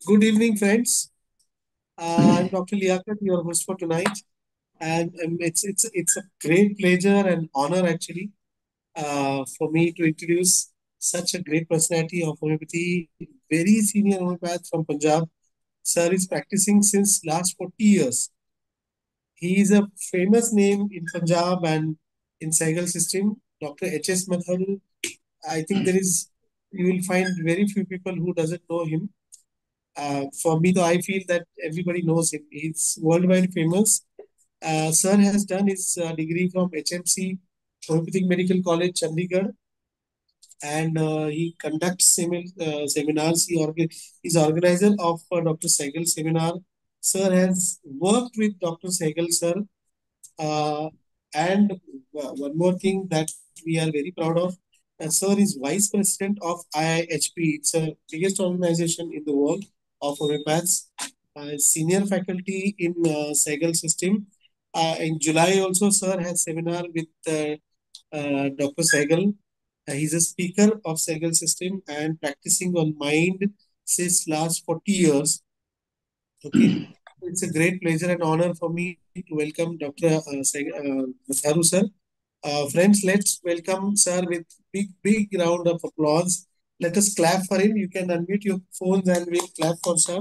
Good evening, friends. I'm Dr. Liaquat, your host for tonight, and it's a great pleasure and honor actually for me to introduce such a great personality of homeopathy, very senior homeopath from Punjab. Sir is practicing since last 40 years. He is a famous name in Punjab and in Saigal system. Dr. H.S. Madharu. I think you will find very few people who doesn't know him. For me, though, I feel that everybody knows him. He's worldwide famous. Sir has done his degree from HMC, Homeopathic Medical College, Chandigarh, and he conducts seminars. He's organizer of Dr. Sehgal seminar. Sir has worked with Dr. Sehgal, sir. Uh, and one more thing that we are very proud of, Sir is Vice President of IIHP. It's the biggest organization in the world of homeopaths. Senior faculty in Sehgal system. In July also, Sir has seminar with Dr. Sehgal. He's a speaker of Sehgal system and practicing on mind since last 40 years. Okay. It's a great pleasure and honor for me to welcome Dr. Matharu sir. Friends, let's welcome sir with big round of applause. Let us clap for him. You can unmute your phones and we'll clap for sir.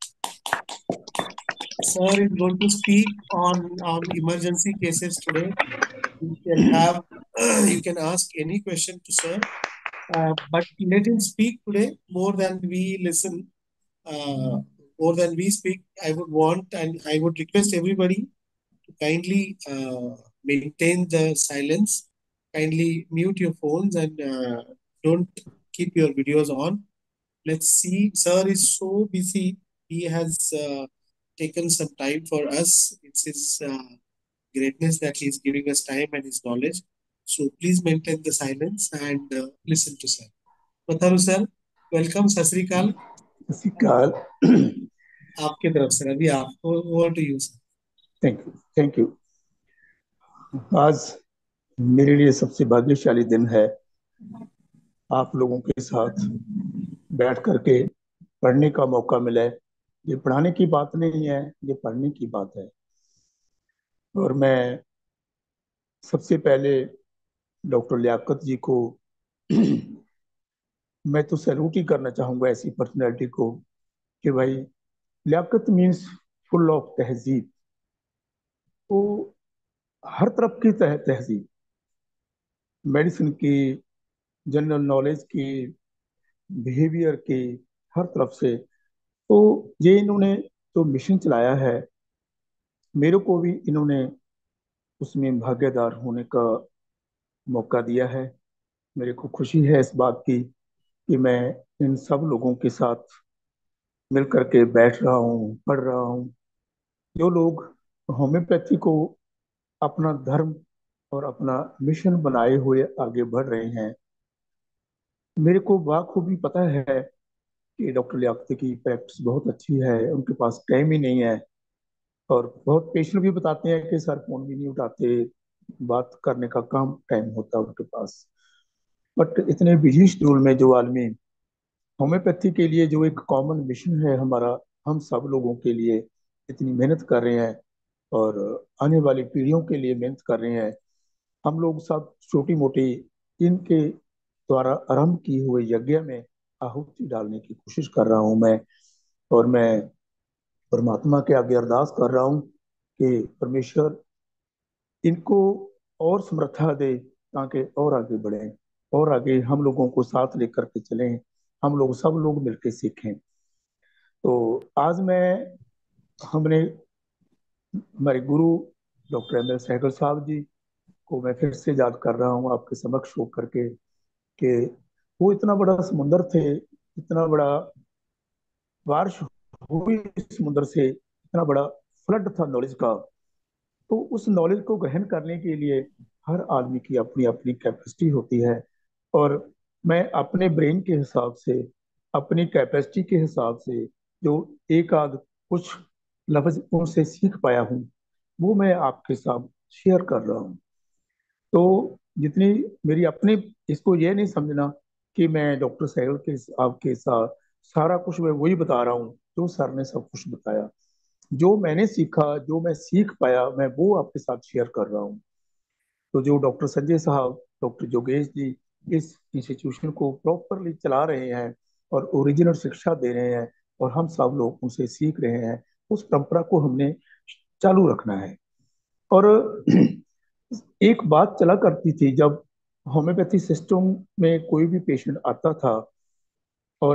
Sir is going to speak on emergency cases today. You can have you can ask any question to sir, but let him speak today more than we listen. Uh, More than we speak, I would want and I would request everybody to kindly maintain the silence. Kindly mute your phones and don't keep your videos on. Let's see. Sir is so busy. He has taken some time for us. It's his greatness that he is giving us time and his knowledge. So please maintain the silence and listen to sir. Matharu sir, welcome. Sat Sri Akal. Sikal. आपके तरफ से अभी आपको over to you sir. Thank you. आज मेरे लिए सबसे भाग्यशाली दिन है आप लोगों के साथ बैठ करके पढ़ने का मौका मिला है. ये पढ़ाने की बात नहीं है, ये पढ़ने की बात है. और मैं सबसे पहले डॉक्टर लियाकत जी को मैं तो सैल्यूट ही करना चाहूँगा ऐसी पर्सनैलिटी को कि भाई लियाकत मीन्स फुल ऑफ तहजीब. वो हर तरफ की तहजीब, मेडिसिन की, जनरल नॉलेज की, बिहेवियर की, हर तरफ से. तो ये इन्होंने जो मिशन चलाया है, मेरे को भी इन्होंने उसमें भागीदार होने का मौका दिया है. मेरे को खुशी है इस बात की कि मैं इन सब लोगों के साथ मिल करके बैठ रहा हूँ, पढ़ रहा हूँ. जो लोग होम्योपैथी को अपना धर्म और अपना मिशन बनाए हुए आगे बढ़ रहे हैं, मेरे को बाखूबी पता है कि डॉक्टर लियाकत की प्रैक्टिस बहुत अच्छी है. उनके पास टाइम ही नहीं है और बहुत पेशेंट भी बताते हैं कि सर फोन भी नहीं उठाते, बात करने का कम टाइम होता है उनके पास. बट इतने बिजी शेड्यूल में जो आदमी होम्योपैथी के लिए जो एक कॉमन मिशन है हमारा, हम सब लोगों के लिए इतनी मेहनत कर रहे हैं और आने वाली पीढ़ियों के लिए मेहनत कर रहे हैं. हम लोग सब छोटी मोटी इनके द्वारा आरंभ की हुए यज्ञ में आहुति डालने की कोशिश कर रहा हूं मैं. और मैं परमात्मा के आगे अरदास कर रहा हूं कि परमेश्वर इनको और समर्था दे ताकि और आगे बढ़ें और आगे हम लोगों को साथ लेकर के चलें, हम लोग सब लोग मिलकर सीखें. तो आज मैं हमने हमारे गुरु डॉक्टर एम एल सहगल साहब जी को मैं फिर से याद कर रहा हूँ आपके समक्ष होकर के कि वो इतना बड़ा समुंदर थे, इतना बड़ा बारिश हुई समुद्र से, इतना बड़ा फ्लड था नॉलेज का. तो उस नॉलेज को ग्रहण करने के लिए हर आदमी की अपनी अपनी कैपेसिटी होती है. और मैं अपने ब्रेन के हिसाब से, अपनी कैपेसिटी के हिसाब से जो एक आध कुछ लफ्ज उनसे सीख पाया हूँ, वो मैं आपके साथ शेयर कर रहा हूँ. तो जितनी मेरी अपनी, इसको ये नहीं समझना कि मैं डॉक्टर सहगल के आपके साथ सारा कुछ मैं वही बता रहा हूँ. जो सर ने सब कुछ बताया, जो मैंने सीखा, जो मैं सीख पाया, मैं वो आपके साथ शेयर कर रहा हूँ। तो जो डॉक्टर संजय साहब, डॉक्टर योगेश जी इस इंस्टीट्यूशन को प्रॉपरली चला रहे हैं और ओरिजिनल शिक्षा दे रहे हैं, और हम सब लोग उनसे सीख रहे हैं, उस परंपरा को हमने चालू रखना है। और एक बात चला करती थी, जब होम्योपैथी सिस्टम में कोई भी पेशेंट आता था और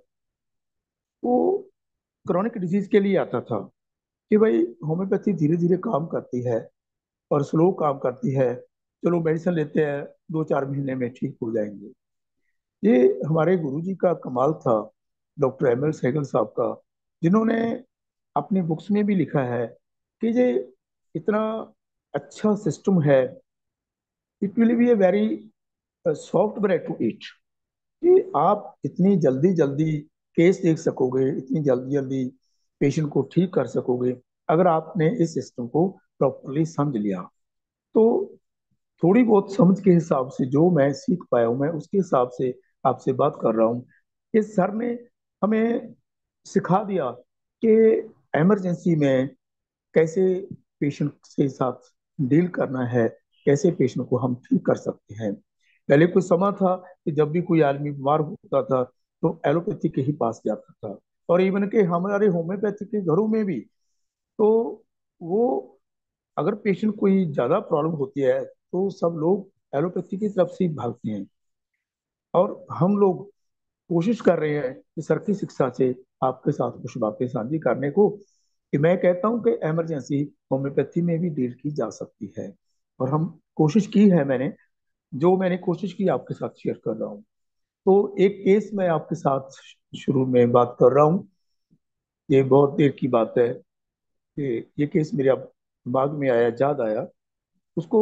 वो क्रॉनिक डिजीज के लिए आता था, कि भाई होम्योपैथी धीरे धीरे काम करती है और स्लो काम करती है, चलो मेडिसिन लेते हैं, 2-4 महीने में ठीक हो जाएंगे। ये हमारे गुरुजी का कमाल था, डॉक्टर एम एल सहगल साहब का, जिन्होंने अपनी बुक्स में भी लिखा है कि ये इतना अच्छा सिस्टम है, it will be a very soft bread to eat, कि आप इतनी जल्दी जल्दी केस देख सकोगे, इतनी जल्दी जल्दी पेशेंट को ठीक कर सकोगे, अगर आपने इस सिस्टम को प्रॉपरली समझ लिया। तो थोड़ी बहुत समझ के हिसाब से जो मैं सीख पाया हूँ, मैं उसके हिसाब से आपसे बात कर रहा हूँ कि सर ने हमें सिखा दिया कि इमरजेंसी में कैसे पेशेंट के साथ डील करना है, कैसे पेशेंट को हम ठीक कर सकते हैं। पहले कुछ समय था कि जब भी कोई आदमी बीमार होता था तो एलोपैथी के ही पास जाता था, और इवन के हमारे होम्योपैथी के घरों में भी। तो वो अगर पेशेंट कोई ज्यादा प्रॉब्लम होती है तो सब लोग एलोपैथी की तरफ से ही भागते हैं, और हम लोग कोशिश कर रहे हैं कि सर की शिक्षा से आपके साथ कुछ बातें साझी करने को, कि मैं कहता हूं कि इमरजेंसी होम्योपैथी में भी डील की जा सकती है, और हम कोशिश की है, मैंने जो मैंने कोशिश की आपके साथ शेयर कर रहा हूँ। तो एक केस मैं आपके साथ शुरू में बात कर रहा हूँ, ये बहुत देर की बात है कि ये केस मेरे अब दिमाग में आया, याद आया उसको।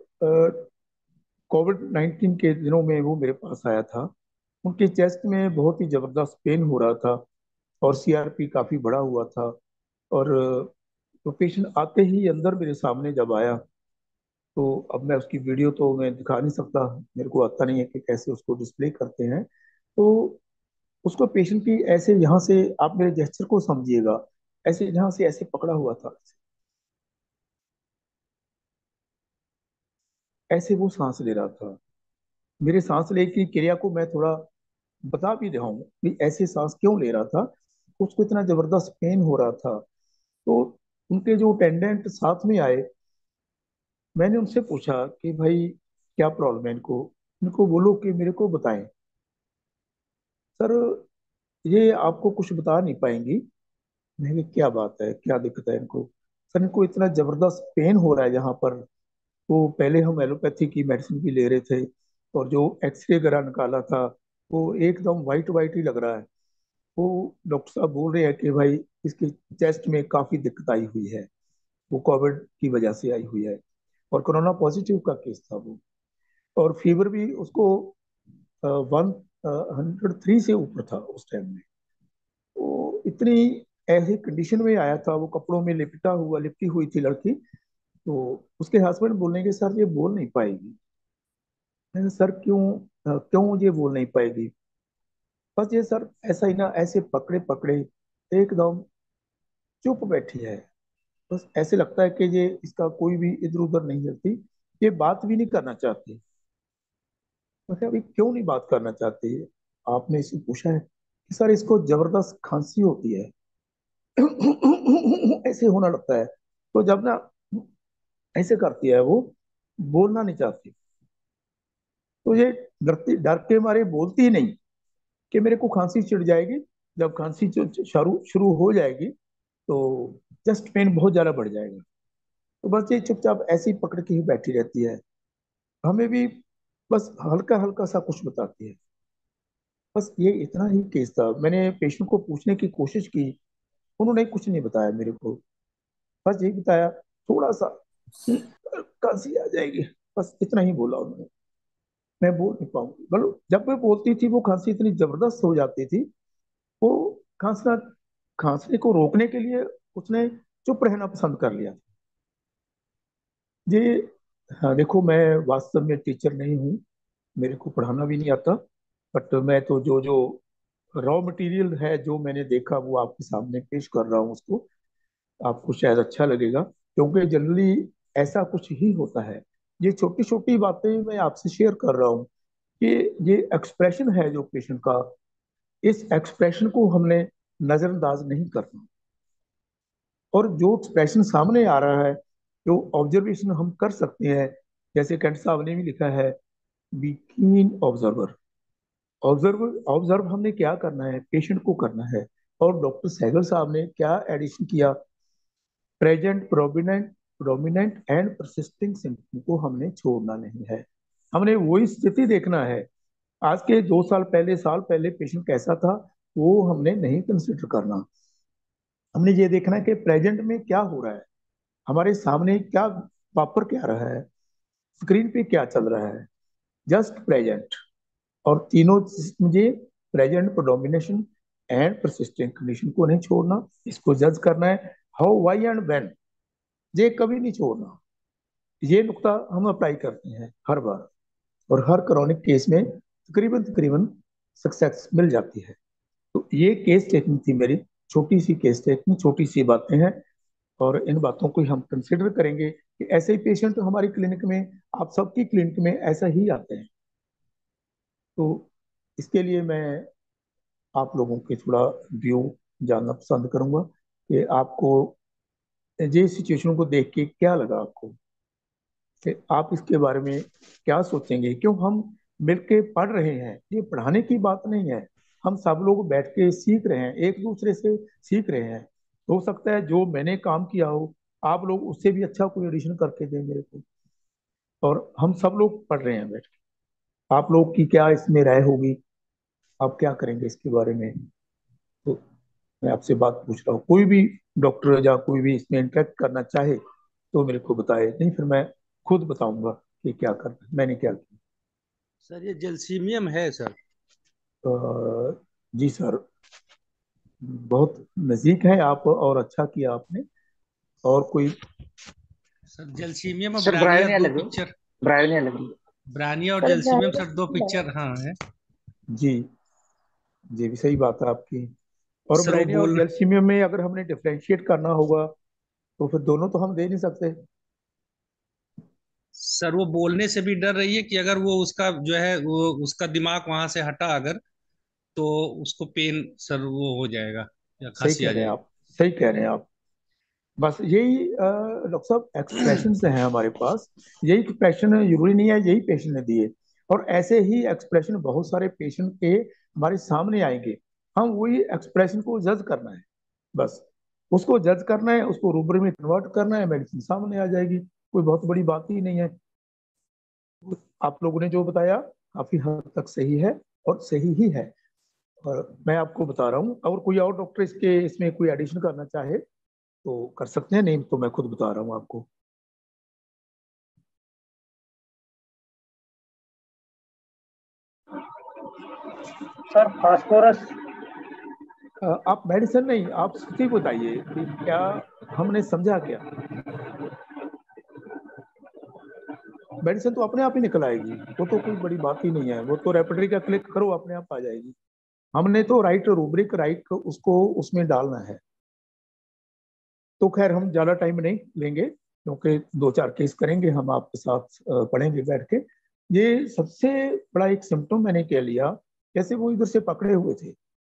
कोविड 19 के दिनों में वो मेरे पास आया था, उनके चेस्ट में बहुत ही जबरदस्त पेन हो रहा था, और सीआरपी काफी बढ़ा हुआ था। और तो पेशेंट आते ही अंदर मेरे सामने जब आया, तो अब मैं उसकी वीडियो तो मैं दिखा नहीं सकता, मेरे को आता नहीं है कि कैसे उसको डिस्प्ले करते हैं। तो उसको पेशेंट की ऐसे यहाँ से, आप मेरे जेस्चर को समझिएगा, ऐसे यहाँ से ऐसे पकड़ा हुआ था, ऐसे वो सांस ले रहा था। मेरे सांस ले की क्रिया को मैं थोड़ा बता भी रहा हूँ कि ऐसे सांस क्यों ले रहा था, उसको इतना जबरदस्त पेन हो रहा था। तो उनके जो अटेंडेंट साथ में आए, मैंने उनसे पूछा कि भाई क्या प्रॉब्लम है इनको, इनको बोलो कि मेरे को बताएं। सर ये आपको कुछ बता नहीं पाएंगी। मैंने कहा, क्या बात है, क्या दिक्कत है इनको? सर इनको इतना जबरदस्त पेन हो रहा है यहाँ पर। तो पहले हम एलोपैथी की मेडिसिन भी ले रहे थे, और जो एक्सरे वगैरह निकाला था वो एकदम वाइट वाइट ही लग रहा है। वो डॉक्टर साहब बोल रहे हैं कि भाई इसके चेस्ट में काफी दिक्कत आई हुई है, वो कोविड की वजह से आई हुई है, और कोरोना पॉजिटिव का केस था वो, और फीवर भी उसको 103 से ऊपर था उस टाइम में। तो इतनी ऐसी कंडीशन में आया था, वो कपड़ों में लिपटी हुई थी लड़की। तो उसके हस्बैंड बोलने के, सर ये बोल नहीं पाएगी। मैंने कहा, सर क्यों, क्यों ये बोल नहीं पाएगी? बस ये सर ऐसा ही ना, ऐसे पकड़े पकड़े एकदम चुप बैठी है, बस ऐसे लगता है कि ये इसका कोई भी इधर उधर नहीं हिलती, ये बात भी नहीं करना चाहती। मतलब अभी क्यों नहीं बात करना चाहती है? आपने इसे पूछा है कि सर इसको जबरदस्त खांसी होती है, ऐसे होना लगता है। तो जब ना ऐसे करती है वो, बोलना नहीं चाहती, तो ये डरती, डर के मारे बोलती ही नहीं, कि मेरे को खांसी छिड़ जाएगी, जब खांसी शुरू शुरू हो जाएगी तो चेस्ट पेन बहुत ज्यादा बढ़ जाएगा। तो बस ये चुपचाप ऐसे ही पकड़ के ही बैठी रहती है, हमें भी बस हल्का हल्का सा कुछ बताती है। बस ये इतना ही केस था, मैंने पेशेंट को पूछने की कोशिश की, उन्होंने कुछ नहीं बताया मेरे को, बस यही बताया थोड़ा सा खांसी आ जाएगी, बस इतना ही बोला उन्होंने। मैं बोल नहीं पाऊंगी, मतलब जब मैं बोलती थी वो खांसी इतनी जबरदस्त हो जाती थी। वो खांसना, खांसने को रोकने के लिए उसने चुप रहना पसंद कर लिया। ये, हाँ देखो, मैं वास्तव में टीचर नहीं हूँ, मेरे को पढ़ाना भी नहीं आता, बट मैं तो जो जो रॉ मटेरियल है जो मैंने देखा वो आपके सामने पेश कर रहा हूँ उसको। आपको शायद अच्छा लगेगा, क्योंकि जनरली ऐसा कुछ ही होता है। ये छोटी छोटी बातें मैं आपसे शेयर कर रहा हूँ कि ये एक्सप्रेशन है जो पेशेंट का, इस एक्सप्रेशन को हमने नजरअंदाज नहीं करना। और जो एक्सप्रेशन सामने आ रहा है, जो ऑब्जर्वेशन हम कर सकते हैं, जैसे कैंट साहब ने भी लिखा है, बी कीन ऑब्जर्वर। ऑब्जर्व ऑब्जर्व हमने क्या करना है, पेशेंट को करना है। और डॉक्टर सहगल साहब ने क्या एडिशन किया, present prominent prominent and persisting symptom को हमने छोड़ना नहीं है। हमने वही स्थिति देखना है। आज के 2 साल पहले, साल पहले पेशेंट कैसा था वो हमने नहीं कंसिडर करना। हमने ये देखना है कि प्रेजेंट में क्या हो रहा है, हमारे सामने क्या वापर क्या रहा है, स्क्रीन पे क्या चल रहा है। Just present. और तीनों मुझे present predomination and persistent condition को नहीं छोड़ना, इसको जज करना है। हाउ, वाई एंड व्हेन, ये कभी नहीं छोड़ना। ये नुक्ता हम अप्लाई करते हैं हर बार, और हर क्रॉनिक केस में तकरीबन तकरीबन सक्सेस मिल जाती है। तो ये केस टेकिंग थी मेरी, छोटी सी केस टेकिंग, छोटी सी बातें हैं। और इन बातों को हम कंसिडर करेंगे कि ऐसे ही पेशेंट हमारी क्लिनिक में, आप सबकी क्लिनिक में ऐसा ही आते हैं। तो इसके लिए मैं आप लोगों के थोड़ा व्यू जानना पसंद करूंगा कि आपको ये सिचुएशन को देख के क्या लगा आपको, कि आप इसके बारे में क्या सोचेंगे। क्यों हम मिलके पढ़ रहे हैं, ये पढ़ाने की बात नहीं है। हम सब लोग बैठ के सीख रहे हैं, एक दूसरे से सीख रहे हैं। हो सकता है जो मैंने काम किया हो, आप लोग उससे भी अच्छा कोई एडिशन करके दें मेरे को। और हम सब लोग पढ़ रहे हैं बैठ के। आप लोग की क्या इसमें राय होगी, आप क्या करेंगे इसके बारे में। तो मैं आपसे बात पूछ रहा हूँ, कोई भी डॉक्टर या कोई भी इसमें इंटरेक्ट करना चाहे तो मेरे को बताए, नहीं फिर मैं खुद बताऊंगा कि क्या करना है, मैंने क्या किया। सर ये जलसीमियम है सर। जी सर, बहुत नजदीक है आप, और अच्छा किया आपने। और कोई। सर जलसीमियम और सर ब्रानिया ब्रायोनिया दो लग रही, पिक्चर। ब्रायोनिया लग रही। ब्रानिया और सर जलसीमियम सर दो पिक्चर हाँ है। जी, ये भी सही बात है आपकी। और सर वो ब्रायनिया और बोल जैल्सीमियम में अगर हमने डिफरेंशिएट करना होगा तो फिर दोनों तो हम दे नहीं सकते। सर वो बोलने से भी डर रही है कि अगर वो उसका जो है वो उसका दिमाग वहां से हटा अगर, तो उसको पेन सर वो हो जाएगा या सही खांसी कह आ रहे हैं जाएगी। आप, सही कह रहे हैं आप। बस यही डॉक्टर साहब एक्सप्रेशन हैं हमारे पास। यही एक्सप्रेशन जरूरी नहीं है यही पेशेंट ने दिए, और ऐसे ही एक्सप्रेशन बहुत सारे पेशेंट के हमारे सामने आएंगे। हम वही एक्सप्रेशन को जज करना है, बस उसको जज करना है, उसको रूब्री में कन्वर्ट करना है, मेडिसिन सामने आ जाएगी। कोई बहुत बड़ी बात ही नहीं है। आप लोगों ने जो बताया काफी हद तक सही है, और सही ही है। और मैं आपको बता रहा हूँ, अगर कोई और डॉक्टर इसके इसमें कोई एडिशन करना चाहे तो कर सकते हैं, नहीं तो मैं खुद बता रहा हूँ आपको। Sir phosphorus. आप मेडिसिन नहीं, आप स्थिति बताइए कि क्या हमने समझा क्या। मेडिसिन तो अपने आप ही निकल आएगी, वो तो कोई बड़ी बात ही नहीं है। वो तो रेपिडरी का क्लिक करो अपने आप आ जाएगी। हमने तो राइट रूब्रिक, राइट उसको उसमें डालना है। तो खैर हम ज्यादा टाइम नहीं लेंगे, क्योंकि 2-4 केस करेंगे हम आपके साथ, पढ़ेंगे बैठ के। ये सबसे बड़ा एक सिम्टम मैंने कह लिया, जैसे वो इधर से पकड़े हुए थे,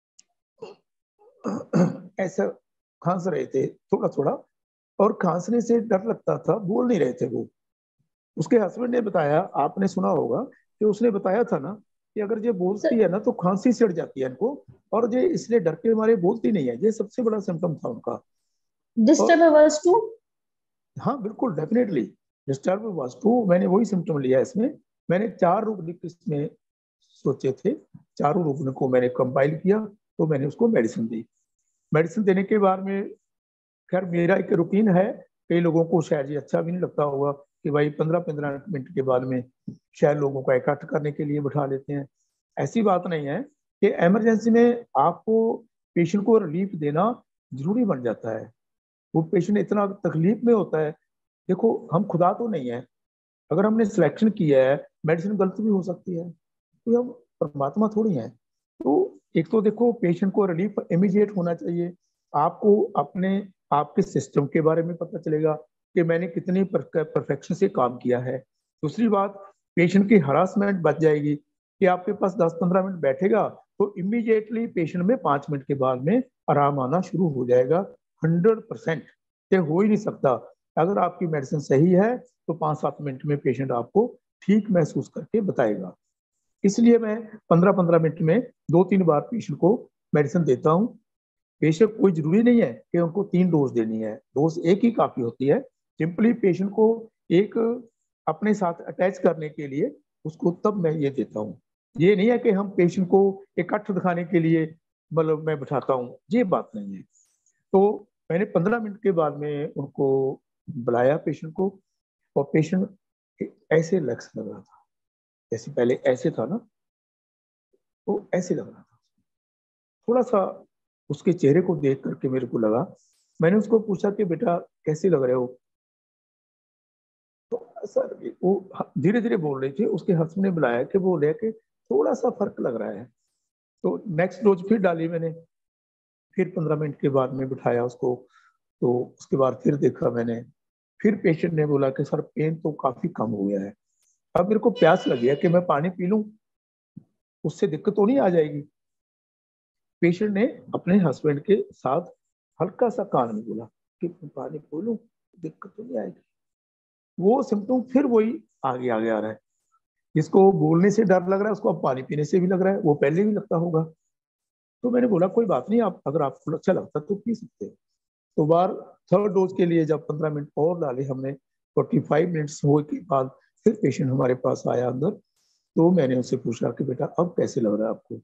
ऐसा खांस रहे थे थोड़ा थोड़ा, और खांसने से डर लगता था, बोल नहीं रहे थे वो। उसके हस्बैंड ने बताया, आपने सुना होगा कि उसने बताया था ना कि अगर ये बोलती सर है ना तो खांसी चढ़ जाती है इनको, और ये इसलिए डर के मारे बोलती नहीं है। ये सबसे बड़ा सिम्टम था उनका। और डिस्टर्ब अवर्स टू। हाँ बिल्कुल, डेफिनेटली डिस्टर्ब वास्तु, मैंने वही सिम्टम लिया इसमें। मैंने 4 रूब्रिक इसमें सोचे थे, चारों रूब्रिक को मैंने कंपाइल किया, तो मैंने उसको मेडिसिन दी। मेडिसिन देने के बाद में, खैर मेरा एक रूटीन है, कई लोगों को शायद ये अच्छा भी नहीं लगता होगा कि भाई 15-15 मिनट के बाद में शायद लोगों को इकट्ठ करने के लिए बिठा लेते हैं। ऐसी बात नहीं है कि इमरजेंसी में आपको पेशेंट को रिलीफ देना जरूरी बन जाता है। वो पेशेंट इतना तकलीफ में होता है। देखो हम खुदा तो नहीं है, अगर हमने सिलेक्शन किया है, मेडिसिन गलत भी हो सकती है, तो हम परमात्मा थोड़ी हैं। तो एक तो देखो पेशेंट को रिलीफ इमीडिएट होना चाहिए, आपको अपने आपके सिस्टम के बारे में पता चलेगा कि मैंने कितनी परफेक्शन से काम किया है। दूसरी बात, पेशेंट की हरासमेंट बच जाएगी कि आपके पास 10-15 मिनट बैठेगा तो इमीडिएटली पेशेंट में 5 मिनट के बाद में आराम आना शुरू हो जाएगा। 100% ये हो ही नहीं सकता। अगर आपकी मेडिसिन सही है तो 5-7 मिनट में पेशेंट आपको ठीक महसूस करके बताएगा। इसलिए मैं 15-15 मिनट में 2-3 बार पेशेंट को मेडिसिन देता हूँ। पेशेंट कोई जरूरी नहीं है कि उनको 3 डोज देनी है, डोज एक ही काफी होती है। सिंपली पेशेंट को एक अपने साथ अटैच करने के लिए उसको तब मैं ये देता हूँ। ये नहीं है कि हम पेशेंट को इकट्ठ दिखाने के लिए मतलब मैं बिठाता हूँ, ये बात नहीं है। तो मैंने 15 मिनट के बाद में उनको बुलाया पेशेंट को, और पेशेंट ऐसे लक्स लग रहा था, जैसे पहले ऐसे था ना, तो ऐसे लग रहा था। थोड़ा सा उसके चेहरे को देख करके मेरे को लगा, मैंने उसको पूछा कि बेटा कैसे लग रहे हो, तो सर वो धीरे धीरे बोल रही थी। उसके हस्बैंड ने बुलाया कि बोल रहे कि थोड़ा सा फर्क लग रहा है। तो नेक्स्ट डोज फिर डाली मैंने, फिर 15 मिनट के बाद में बिठाया उसको। तो उसके बाद फिर देखा मैंने, फिर पेशेंट ने बोला कि सर पेन तो काफी कम हो गया है, अब मेरे को प्यास लगी है कि मैं पानी पी लूं, उससे दिक्कत तो नहीं आ जाएगी। पेशेंट ने अपने हस्बैंड के साथ हल्का सा कान में बोला कि पानी पी लूं, दिक्कत तो नहीं आएगी। वो सिम्टम फिर वही आगे आगे आ रहा है। जिसको बोलने से डर लग रहा है उसको अब पानी पीने से भी लग रहा है, वो पहले भी लगता होगा। तो मैंने बोला कोई बात नहीं, आप अगर आपको अच्छा लगता तो पी सकते हैं। तो बार थर्ड डोज के लिए जब 15 मिनट और डाले हमने, 45 मिनट्स हो के बाद फिर पेशेंट हमारे पास आया अंदर। तो मैंने उससे पूछा कि बेटा अब कैसे लग रहा है आपको।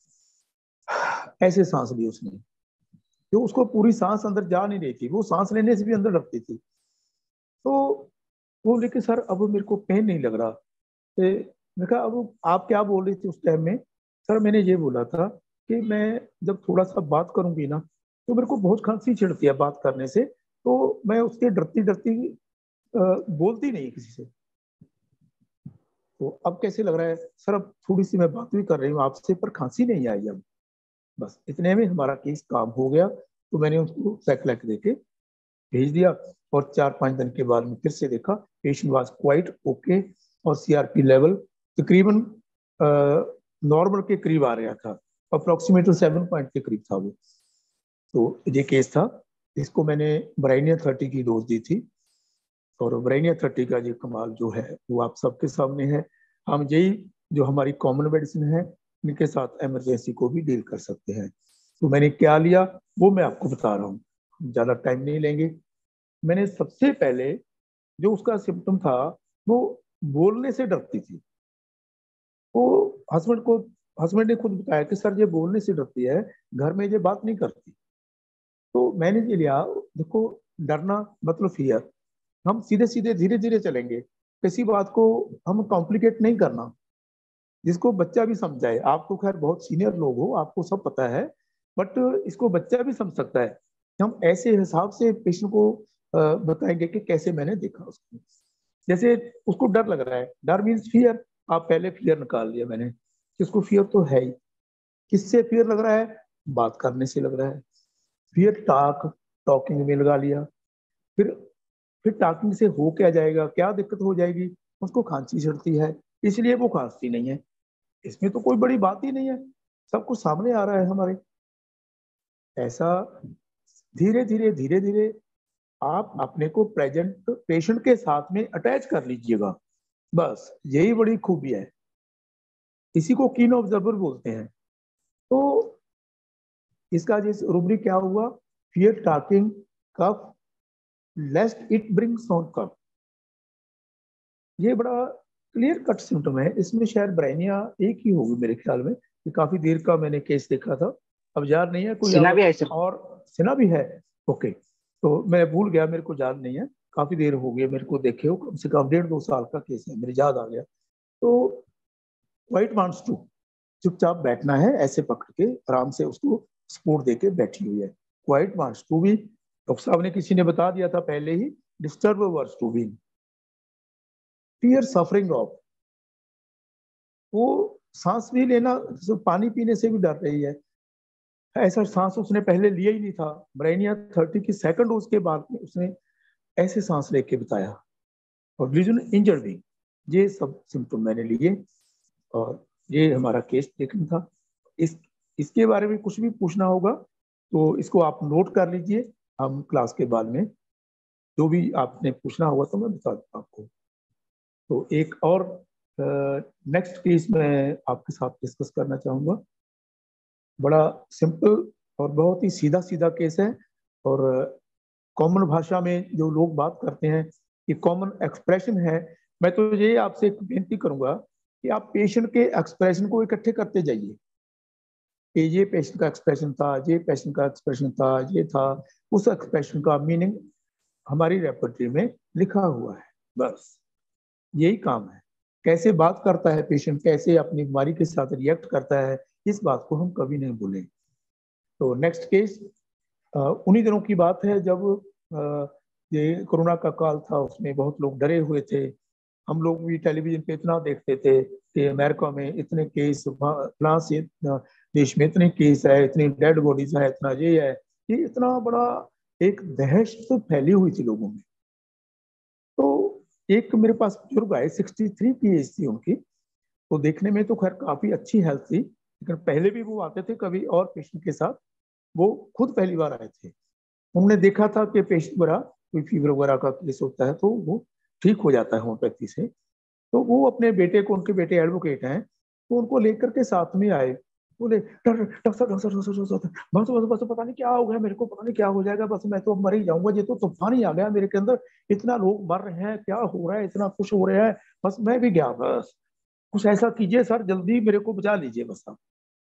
ऐसे सांस ली उसने, जो उसको पूरी सांस अंदर जा नहीं रही थी, वो सांस लेने से भी अंदर लगती थी। तो वो लेके सर अब मेरे को पेन नहीं लग रहा। तो मैं कहा अब आप क्या बोल रही थी उस टाइम में। सर मैंने ये बोला था कि मैं जब थोड़ा सा बात करूंगी ना तो मेरे को बहुत खांसी छिड़ती है बात करने से, तो मैं उसके डरती डरती बोलती नहीं किसी से। तो अब कैसे लग रहा है सर, अब थोड़ी सी मैं बात भी कर रही हूँ आपसे पर खांसी नहीं आई अब। बस इतने में हमारा केस काम हो गया। तो मैंने उसको सैक्लेक देके भेज दिया, और 4-5 दिन के बाद में फिर से देखा, पेशेंट वाज क्वाइट ओके, और सीआरपी लेवल तकरीबन नॉर्मल के करीब आ रहा था, अप्रोक्सीमेटली 7 पॉइंट के करीब था वो। तो ये केस था, इसको मैंने ब्राइनिया 30 की डोज दी थी। और ब्राइनिया 30 का ये कमाल जो है वो आप सबके सामने है। हम यही जो हमारी कॉमन मेडिसिन है इनके साथ इमरजेंसी को भी डील कर सकते हैं। तो मैंने क्या लिया वो मैं आपको बता रहा हूँ, ज़्यादा टाइम नहीं लेंगे। मैंने सबसे पहले जो उसका सिम्टम था, वो बोलने से डरती थी। वो हस्बैंड ने खुद बताया कि सर ये बोलने से डरती है, घर में ये बात नहीं करती। तो मैंने ये लिया, देखो डरना मतलब फियर, हम सीधे सीधे धीरे धीरे चलेंगे, किसी बात को हम कॉम्प्लिकेट नहीं करना, जिसको बच्चा भी समझ जाए। आप तो खैर बहुत सीनियर लोग हो, आपको सब पता है, बट इसको बच्चा भी समझ सकता है। हम ऐसे हिसाब से पेशेंट को बताएंगे कि कैसे मैंने देखा उसको। जैसे उसको डर लग रहा है, डर मीन्स फियर, आप पहले फियर निकाल लिया मैंने कि उसको फियर तो है ही। किससे फियर लग रहा है, बात करने से लग रहा है। फियर टॉकिंग में लगा लिया। फिर टॉकिंग से हो क्या जाएगा, क्या दिक्कत हो जाएगी, उसको खांसी चढ़ती है इसलिए वो खांसती नहीं है। इसमें तो कोई बड़ी बात ही नहीं है, सब कुछ सामने आ रहा है हमारे। ऐसा धीरे धीरे आप अपने को प्रेजेंट पेशेंट के साथ में अटैच कर लीजिएगा, बस यही बड़ी खूबी है। इसी को कीन ऑब्जर्वर बोलते हैं। तो इसका जिस रूब्रिक क्या हुआ, fear talking cough lest it brings on cough, ये बड़ा क्लियर कट सिम्टम है। इसमें शायद ब्राइनिया एक ही होगी मेरे ख्याल में, कि काफी देर का मैंने केस देखा था, अब याद नहीं है कोई सिना भी है सर। और सिना भी है। ओके, तो मैं भूल गया, मेरे को याद नहीं है, काफी देर हो गई मेरे को देखे हो, कम से कम 1.5-2 साल का केस है, मेरे याद आ गया। तो क्वाइट वांट्स टू, चुपचाप बैठना है, ऐसे पकड़ के आराम से उसको सपोर्ट देके बैठी हुई है। क्वाइट वांट्स टू भी, डॉक्टर साहब ने किसी ने बता दिया था पहले ही, disturb worse to be, fear suffering of, वो सांस भी लेना, पानी पीने से भी डर रही है, ऐसा सांस उसने पहले लिया ही नहीं था। ब्रेनिया 30 की सेकंड डोज के बाद में उसने ऐसे सांस लेके बताया, और लीजन इंजर्ड भी। ये सब सिम्टम मैंने लिए, और ये हमारा केस देखना था। इस इसके बारे में कुछ भी पूछना होगा तो इसको आप नोट कर लीजिए, हम क्लास के बाद में जो भी आपने पूछना होगा तो मैं बता दूंगा आपको। तो एक और नेक्स्ट केस मैं आपके साथ डिस्कस करना चाहूँगा। बड़ा सिंपल और बहुत ही सीधा सीधा केस है, और कॉमन भाषा में जो लोग बात करते हैं, ये कॉमन एक्सप्रेशन है। मैं तो ये आपसे एक विनती करूंगा कि आप पेशेंट के एक्सप्रेशन को इकट्ठे करते जाइए कि ये पेशेंट का एक्सप्रेशन था, ये पेशेंट का एक्सप्रेशन था, ये था। उस एक्सप्रेशन का मीनिंग हमारी रेपर्टरी में लिखा हुआ है, बस यही काम है। कैसे बात करता है पेशेंट, कैसे अपनी बीमारी के साथ रिएक्ट करता है, इस बात को हम कभी नहीं भूलें। तो नेक्स्ट केस उन्हीं दिनों की बात है जब ये कोरोना का काल था, उसमें बहुत लोग डरे हुए थे। हम लोग भी टेलीविजन पे इतना देखते थे कि अमेरिका में इतने केस, फ्रांस देश में इतने केस है, इतनी डेड बॉडीज है, इतना ये है। ये इतना बड़ा एक दहशत फैली हुई थी लोगों में। तो एक मेरे पास बुजुर्ग आए, 63 की एज थी उनकी। तो देखने में तो खैर काफी अच्छी हेल्थ थी, लेकिन पहले भी वो आते थे कभी और पेशेंट के साथ, वो खुद पहली बार आए थे। उन्होंने देखा था कि पेशेंट बड़ा कोई फीवर वगैरह का केस होता है तो वो ठीक हो जाता है होम्योपैथी से। तो वो अपने बेटे को, उनके बेटे एडवोकेट हैं, तो उनको लेकर के साथ में आए। बोले डॉक्टर डॉक्टर साहब, डॉक्टर डॉक्टर डॉक्टर, बस बस बस पता नहीं क्या हो गया मेरे को, पता नहीं क्या हो जाएगा, बस मैं तो मर ही जाऊंगा, ये तो तूफान ही आ गया मेरे के अंदर, इतना लोग मर रहे हैं, क्या हो रहा है, इतना कुछ हो रहा है, बस मैं भी गया, बस कुछ ऐसा कीजिए सर, जल्दी मेरे को बचा लीजिए बस आप।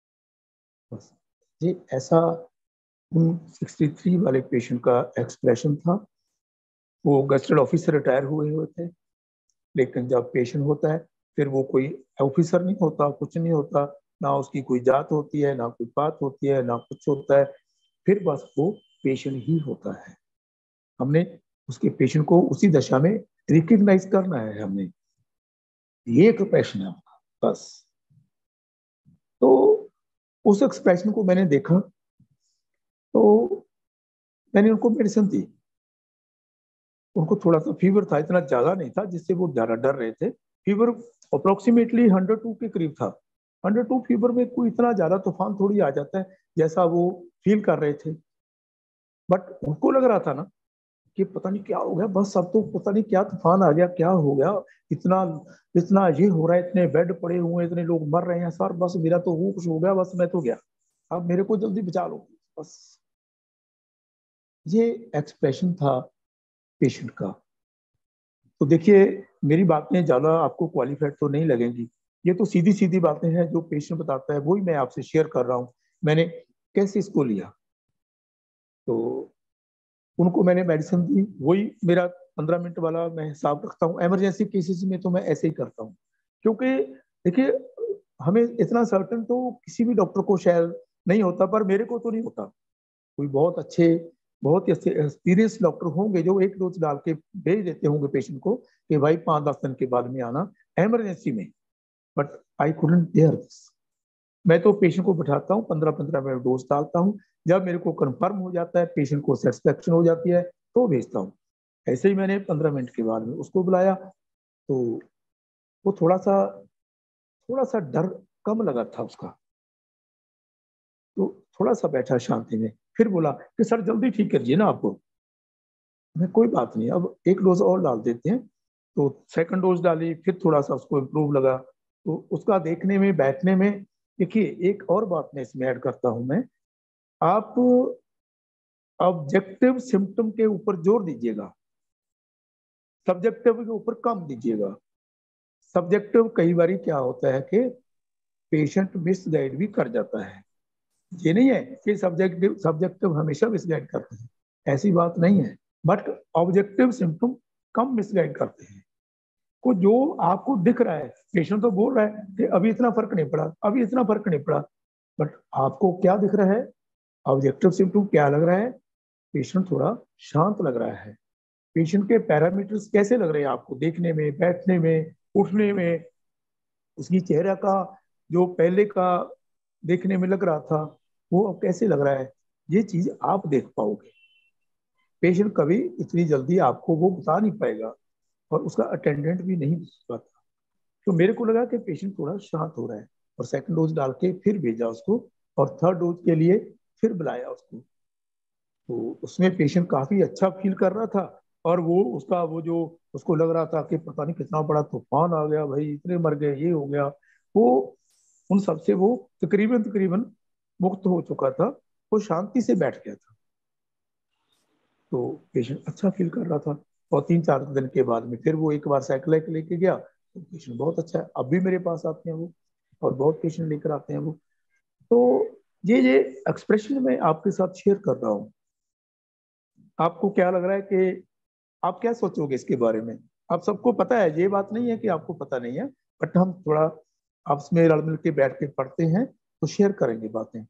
बस ये ऐसा उन 63 वाले पेशेंट का एक्सप्रेशन था। वो गस्टेड ऑफिसर रिटायर हुए हुए थे, लेकिन जब पेशेंट होता है फिर वो कोई ऑफिसर नहीं होता, कुछ नहीं होता, ना उसकी कोई जात होती है, ना कोई बात होती है, ना कुछ होता है। फिर बस वो पेशेंट ही होता है। हमने उसके पेशेंट को उसी दशा में रिकग्नाइज करना है। हमने ये एक पैशन है आपका, बस। तो उस एक्सप्रेशन को मैंने देखा, तो मैंने उनको मेडिसिन दी। उनको थोड़ा सा फीवर था, इतना ज्यादा नहीं था जिससे वो ज्यादा डर रहे थे। फीवर अप्रोक्सीमेटली 102 के करीब था। 102 फीवर में कोई इतना ज्यादा तूफान थोड़ी आ जाता है जैसा वो फील कर रहे थे। बट उनको लग रहा था ना कि पता नहीं क्या हो गया, बस अब तो पता नहीं क्या तूफान आ गया, क्या हो गया, इतना इतना ये हो रहा है, इतने बेड पड़े हुए हैं, इतने लोग मर रहे हैं सर, बस मेरा तो वो कुछ हो गया, बस मैं तो गया, अब मेरे को जल्दी बचा लो बस। ये एक्सप्रेशन था पेशेंट का। तो देखिए, मेरी बातें ज्यादा आपको क्वालिफाइड तो नहीं लगेंगी, ये तो सीधी सीधी बातें हैं जो पेशेंट बताता है, वही मैं आपसे शेयर कर रहा हूँ मैंने कैसे इसको लिया। तो उनको मैंने मेडिसिन दी, वही मेरा 15 मिनट वाला मैं हिसाब रखता हूँ। इमरजेंसी केसेस में तो मैं ऐसे ही करता हूँ, क्योंकि देखिए, हमें इतना सर्टन तो किसी भी डॉक्टर को शायद नहीं होता, पर मेरे को तो नहीं होता। कोई बहुत ही अच्छे एक्सपीरियंस डॉक्टर होंगे जो एक डोज डाल के भेज देते होंगे पेशेंट को कि भाई 5-10 दिन के बाद में आना इमरजेंसी में। But I couldn't dare this. मैं तो पेशेंट को बैठाता हूँ, 15-15 मिनट डोज डालता हूँ, जब मेरे को कंफर्म हो जाता है, पेशेंट को सेटिस्फेक्शन हो जाती है, तो भेजता हूँ। ऐसे ही मैंने 15 मिनट के बाद में उसको बुलाया, तो वो थोड़ा सा डर कम लगा था उसका। तो थोड़ा सा बैठा शांति में, फिर बोला कि सर जल्दी ठीक करिए ना आपको। मैं कोई बात नहीं, अब एक डोज और डाल देते हैं। तो सेकंड डोज डाली, फिर थोड़ा सा उसको इम्प्रूव लगा। तो उसका देखने में, बैठने में, देखिए एक और बात मैं इसमें ऐड करता हूं मैं, आप ऑब्जेक्टिव सिम्टम के ऊपर जोर दीजिएगा, सब्जेक्टिव के ऊपर कम दीजिएगा। सब्जेक्टिव कई बार क्या होता है कि पेशेंट मिसगाइड भी कर जाता है। ये नहीं है कि सब्जेक्टिव सब्जेक्टिव हमेशा मिसगाइड करते हैं, ऐसी बात नहीं है। बट ऑब्जेक्टिव सिम्टम कम मिसगाइड करते हैं। को जो आपको दिख रहा है, पेशेंट तो बोल रहा है कि अभी इतना फर्क नहीं पड़ा, अभी इतना फर्क नहीं पड़ा, बट आपको क्या दिख रहा है, ऑब्जेक्टिव सिम्टम क्या लग रहा है, पेशेंट थोड़ा शांत लग रहा है। पेशेंट के पैरामीटर्स कैसे लग रहे हैं आपको देखने में, बैठने में, उठने में, उसकी चेहरा का जो पहले का देखने में लग रहा था वो अब कैसे लग रहा है, ये चीज आप देख पाओगे। पेशेंट कभी इतनी जल्दी आपको वो बता नहीं पाएगा, और उसका अटेंडेंट भी नहीं पाता। तो मेरे को लगा कि पेशेंट थोड़ा शांत हो रहा है, और सेकंड डोज डाल के फिर भेजा उसको, और थर्ड डोज के लिए फिर बुलाया उसको। तो उसमें पेशेंट काफी अच्छा फील कर रहा था, और वो उसका वो जो उसको लग रहा था कि पता नहीं कितना बड़ा तूफान आ गया भाई, इतने मर गए, ये हो गया, वो उन सबसे वो तकरीबन तकरीबन मुक्त हो चुका था। वो शांति से बैठ गया था। तो पेशेंट अच्छा फील कर रहा था। और 3-4 दिन के बाद में फिर वो एक बार साइकिल लेके गया, तो पेशेंट बहुत अच्छा है, अब भी मेरे पास आते हैं वो, और बहुत पेशेंट लेकर आते हैं वो। तो ये एक्सप्रेशन मैं आपके साथ शेयर कर रहा हूँ। आपको क्या लग रहा है कि आप क्या सोचोगे इसके बारे में? आप सबको पता है, ये बात नहीं है कि आपको पता नहीं है, बट हम थोड़ा आपस में रल मिल के बैठ के पढ़ते हैं, तो शेयर करेंगे बातें।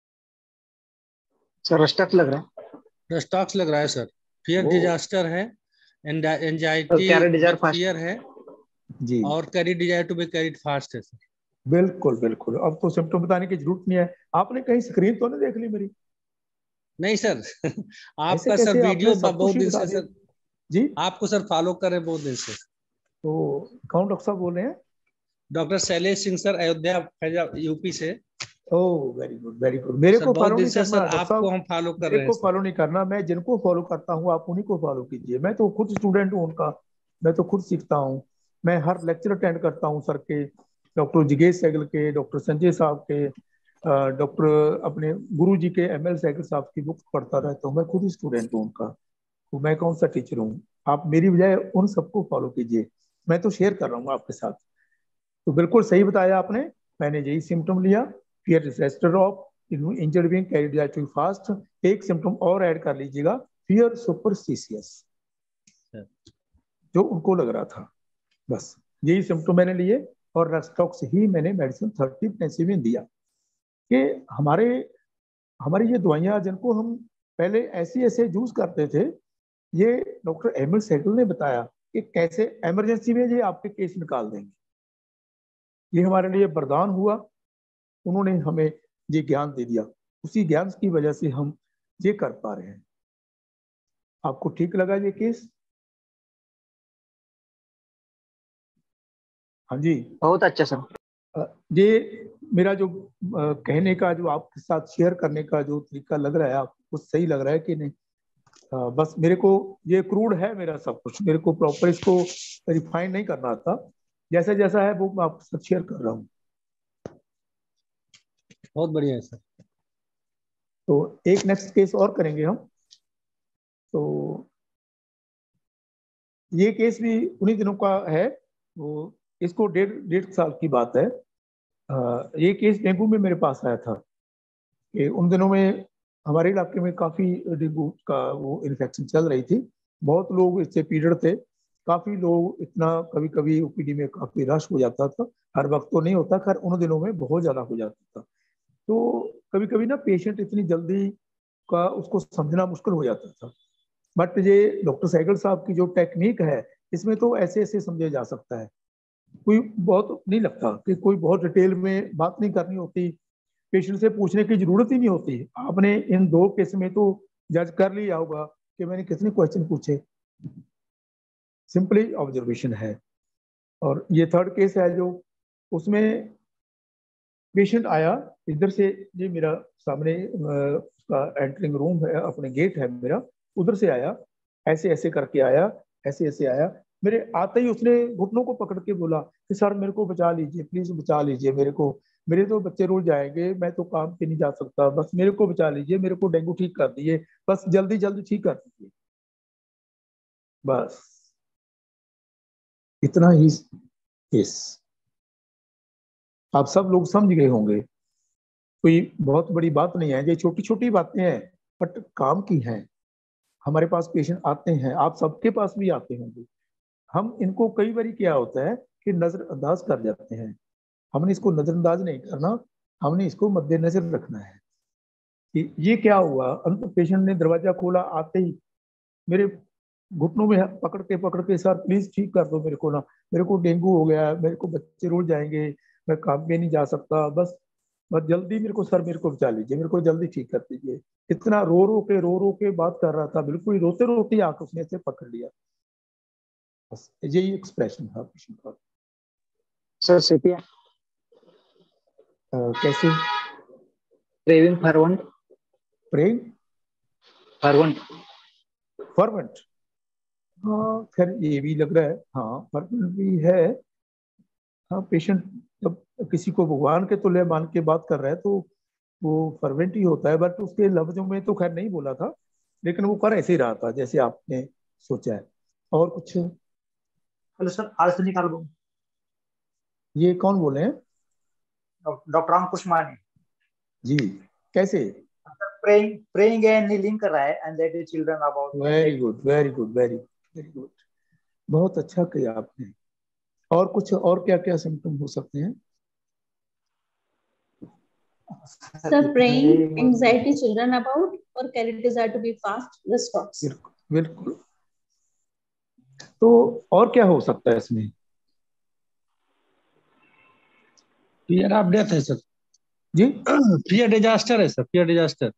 सर स्टक लग रहा है। स्टॉक्स लग रहा है सर। फियर वो डिजास्टर है, anxiety carried desire with fast. Fear है, जी और carry desire to be carried fast है सर। बिल्कुल बिल्कुल, अब तो सिम्टम बताने की जरूरत नहीं है। आपने कहीं स्क्रीन तो नहीं देख ली मेरी? नहीं सर। ऐसे आपका सर कैसे, आपने वीडियो सब कुछ बहुत ही दिन बता से दिया। सर, जी, आपको सर फॉलो कर रहे हैं बहुत दिन से। तो कौन डॉक्टर साहब बोल रहे हैं? Doctor Shailesh Singh sir, Ayodhya UP से। Oh very good very good. मेरे सर को बहुत फॉलो दिन नहीं से करना सर डॉक्टर आपको साहब, हम फॉलो कर मेरे रहे हैं को सर। फॉलो नहीं करना। मैं जिनको फॉलो करता हूँ आप उन्हीं को फॉलो कीजिए। मैं तो खुद स्टूडेंट हूँ उनका, मैं तो खुद सीखता हूँ। मैं हर लेक्चर अटेंड करता हूँ सर के, डॉक्टर जिगेश सहगल के, डॉक्टर संजय साहब के, डॉक्टर अपने गुरु जी के ML सहगल साहब की बुक पढ़ता रहता हूँ। मैं खुद स्टूडेंट हूँ उनका, तो मैं कौन सा टीचर हूँ? आप मेरी बजाय उन सबको फॉलो कीजिए। मैं तो शेयर कर रहा हूँ आपके साथ। तो बिल्कुल सही बताया आपने, मैंने यही सिम्टम लिया। Fear disaster of injured being carried to fast. एक सिम्टम और ऐड कर लीजिएगा, फियर सुपरस्टिशियस, जो उनको लग रहा था। बस यही सिम्टम मैंने लिए, और रेस्टॉक्स ही मैंने मेडिसिन 30 पेनिसिलिन दिया। कि हमारे हमारी ये दवाइयाँ जिनको हम पहले ऐसे ऐसे यूज करते थे, ये डॉक्टर एमिल सेगल ने बताया कि कैसे इमरजेंसी में ये आपके केस निकाल देंगे। ये हमारे लिए वरदान हुआ, उन्होंने हमें ये ज्ञान दे दिया। उसी ज्ञान की वजह से हम ये कर पा रहे हैं। आपको ठीक लगा ये केस? हाँ जी। बहुत अच्छा सर। ये मेरा जो कहने का, जो आपके साथ शेयर करने का जो तरीका लग रहा है, आपको सही लग रहा है कि नहीं? बस मेरे को ये क्रूड है मेरा सब कुछ, मेरे को प्रॉपर इसको रिफाइन नहीं करना आता। जैसा जैसा है वो मैं आपके साथ शेयर कर रहा हूँ। बहुत बढ़िया है सर। तो एक नेक्स्ट केस और करेंगे हम। तो ये केस भी उन्हीं दिनों का है। वो इसको डेढ़ डेढ़ साल की बात है। ये केस डेंगू में मेरे पास आया था। कि उन दिनों में हमारे इलाके में काफ़ी डेंगू का वो इन्फेक्शन चल रही थी। बहुत लोग इससे पीड़ित थे। काफ़ी लोग, इतना कभी कभी OPD में काफ़ी रश हो जाता था। हर वक्त तो नहीं होता, खैर उन दिनों में बहुत ज़्यादा हो जाता था। तो कभी कभी ना पेशेंट इतनी जल्दी का उसको समझना मुश्किल हो जाता था। बट ये डॉक्टर सहगल साहब की जो टेक्निक है, इसमें तो ऐसे ऐसे समझा जा सकता है। कोई बहुत नहीं लगता कि कोई बहुत डिटेल में बात नहीं करनी होती, पेशेंट से पूछने की जरूरत ही नहीं होती। आपने इन 2 केस में तो जज कर लिया होगा कि मैंने कितने क्वेश्चन पूछे। सिंपली ऑब्जर्वेशन है। और ये थर्ड केस है जो, उसमें पेशेंट आया इधर से, ये मेरा सामने उसका एंटरिंग रूम है, अपने गेट है मेरा, उधर से आया, ऐसे ऐसे करके आया, ऐसे ऐसे आया। मेरे आते ही उसने घुटनों को पकड़ के बोला कि सर मेरे को बचा लीजिए, प्लीज बचा लीजिए मेरे को, मेरे तो बच्चे रुल जाएंगे, मैं तो काम पे नहीं जा सकता, बस मेरे को बचा लीजिए, मेरे को डेंगू ठीक कर दिए, बस जल्दी जल्दी ठीक कर दीजिए। बस इतना ही केस। आप सब लोग समझ गए होंगे, कोई बहुत बड़ी बात नहीं है, ये छोटी छोटी बातें हैं बट काम की हैं। हमारे पास पेशेंट आते हैं, आप सबके पास भी आते होंगे। हम इनको कई बार क्या होता है कि नजरअंदाज कर जाते हैं। हमने इसको नजरअंदाज नहीं करना, हमने इसको मद्देनजर रखना है कि ये क्या हुआ। अंत पेशेंट ने दरवाजा खोला, आते ही मेरे घुटनों में पकड़ के सर प्लीज ठीक कर दो मेरे को ना, मेरे को डेंगू हो गया, मेरे को बच्चे रुड़ जाएंगे, मैं काम पे नहीं जा सकता, बस बस जल्दी मेरे को बचा लीजिए, मेरे को जल्दी ठीक कर दीजिए। इतना रो रो के बात कर रहा था, बिल्कुल रोते रोते आके उसने ऐसे पकड़ लिया। बस यही एक्सप्रेशन था पेशेंट का। सर सीपीआर कैसे? Craving fervent praying fervent fervent. हाँ खैर ये भी लग रहा है, हाँ फर्वेंट भी है। हाँ पेशेंट जब किसी को भगवान के तुल्य मान के बात कर रहा है तो वो फर्वेंट ही होता है, बट उसके लफ्जों में तो खैर नहीं बोला था, लेकिन वो कर ऐसे ही रहा था जैसे आपने सोचा है। और कुछ? Hello sir, arsenic album. ये कौन बोले हैं? डॉक्टर राम कुशमानी। जी। कैसे? प्रेइंग प्रेइंग एंड नीलिंग कर रहा है anxiety children about very good very good very very good, बहुत अच्छा किया आपने। और कुछ, और क्या क्या सिम्टम हो सकते हैं? Sir, praying, anxiety children about, or carry desire to be fast, response. बिल्कुल बिल्कुल। तो और क्या हो सकता है इसमें? फियर ऑफ डेथ है सर। जी। फियर डिजास्टर है sir, fear disaster.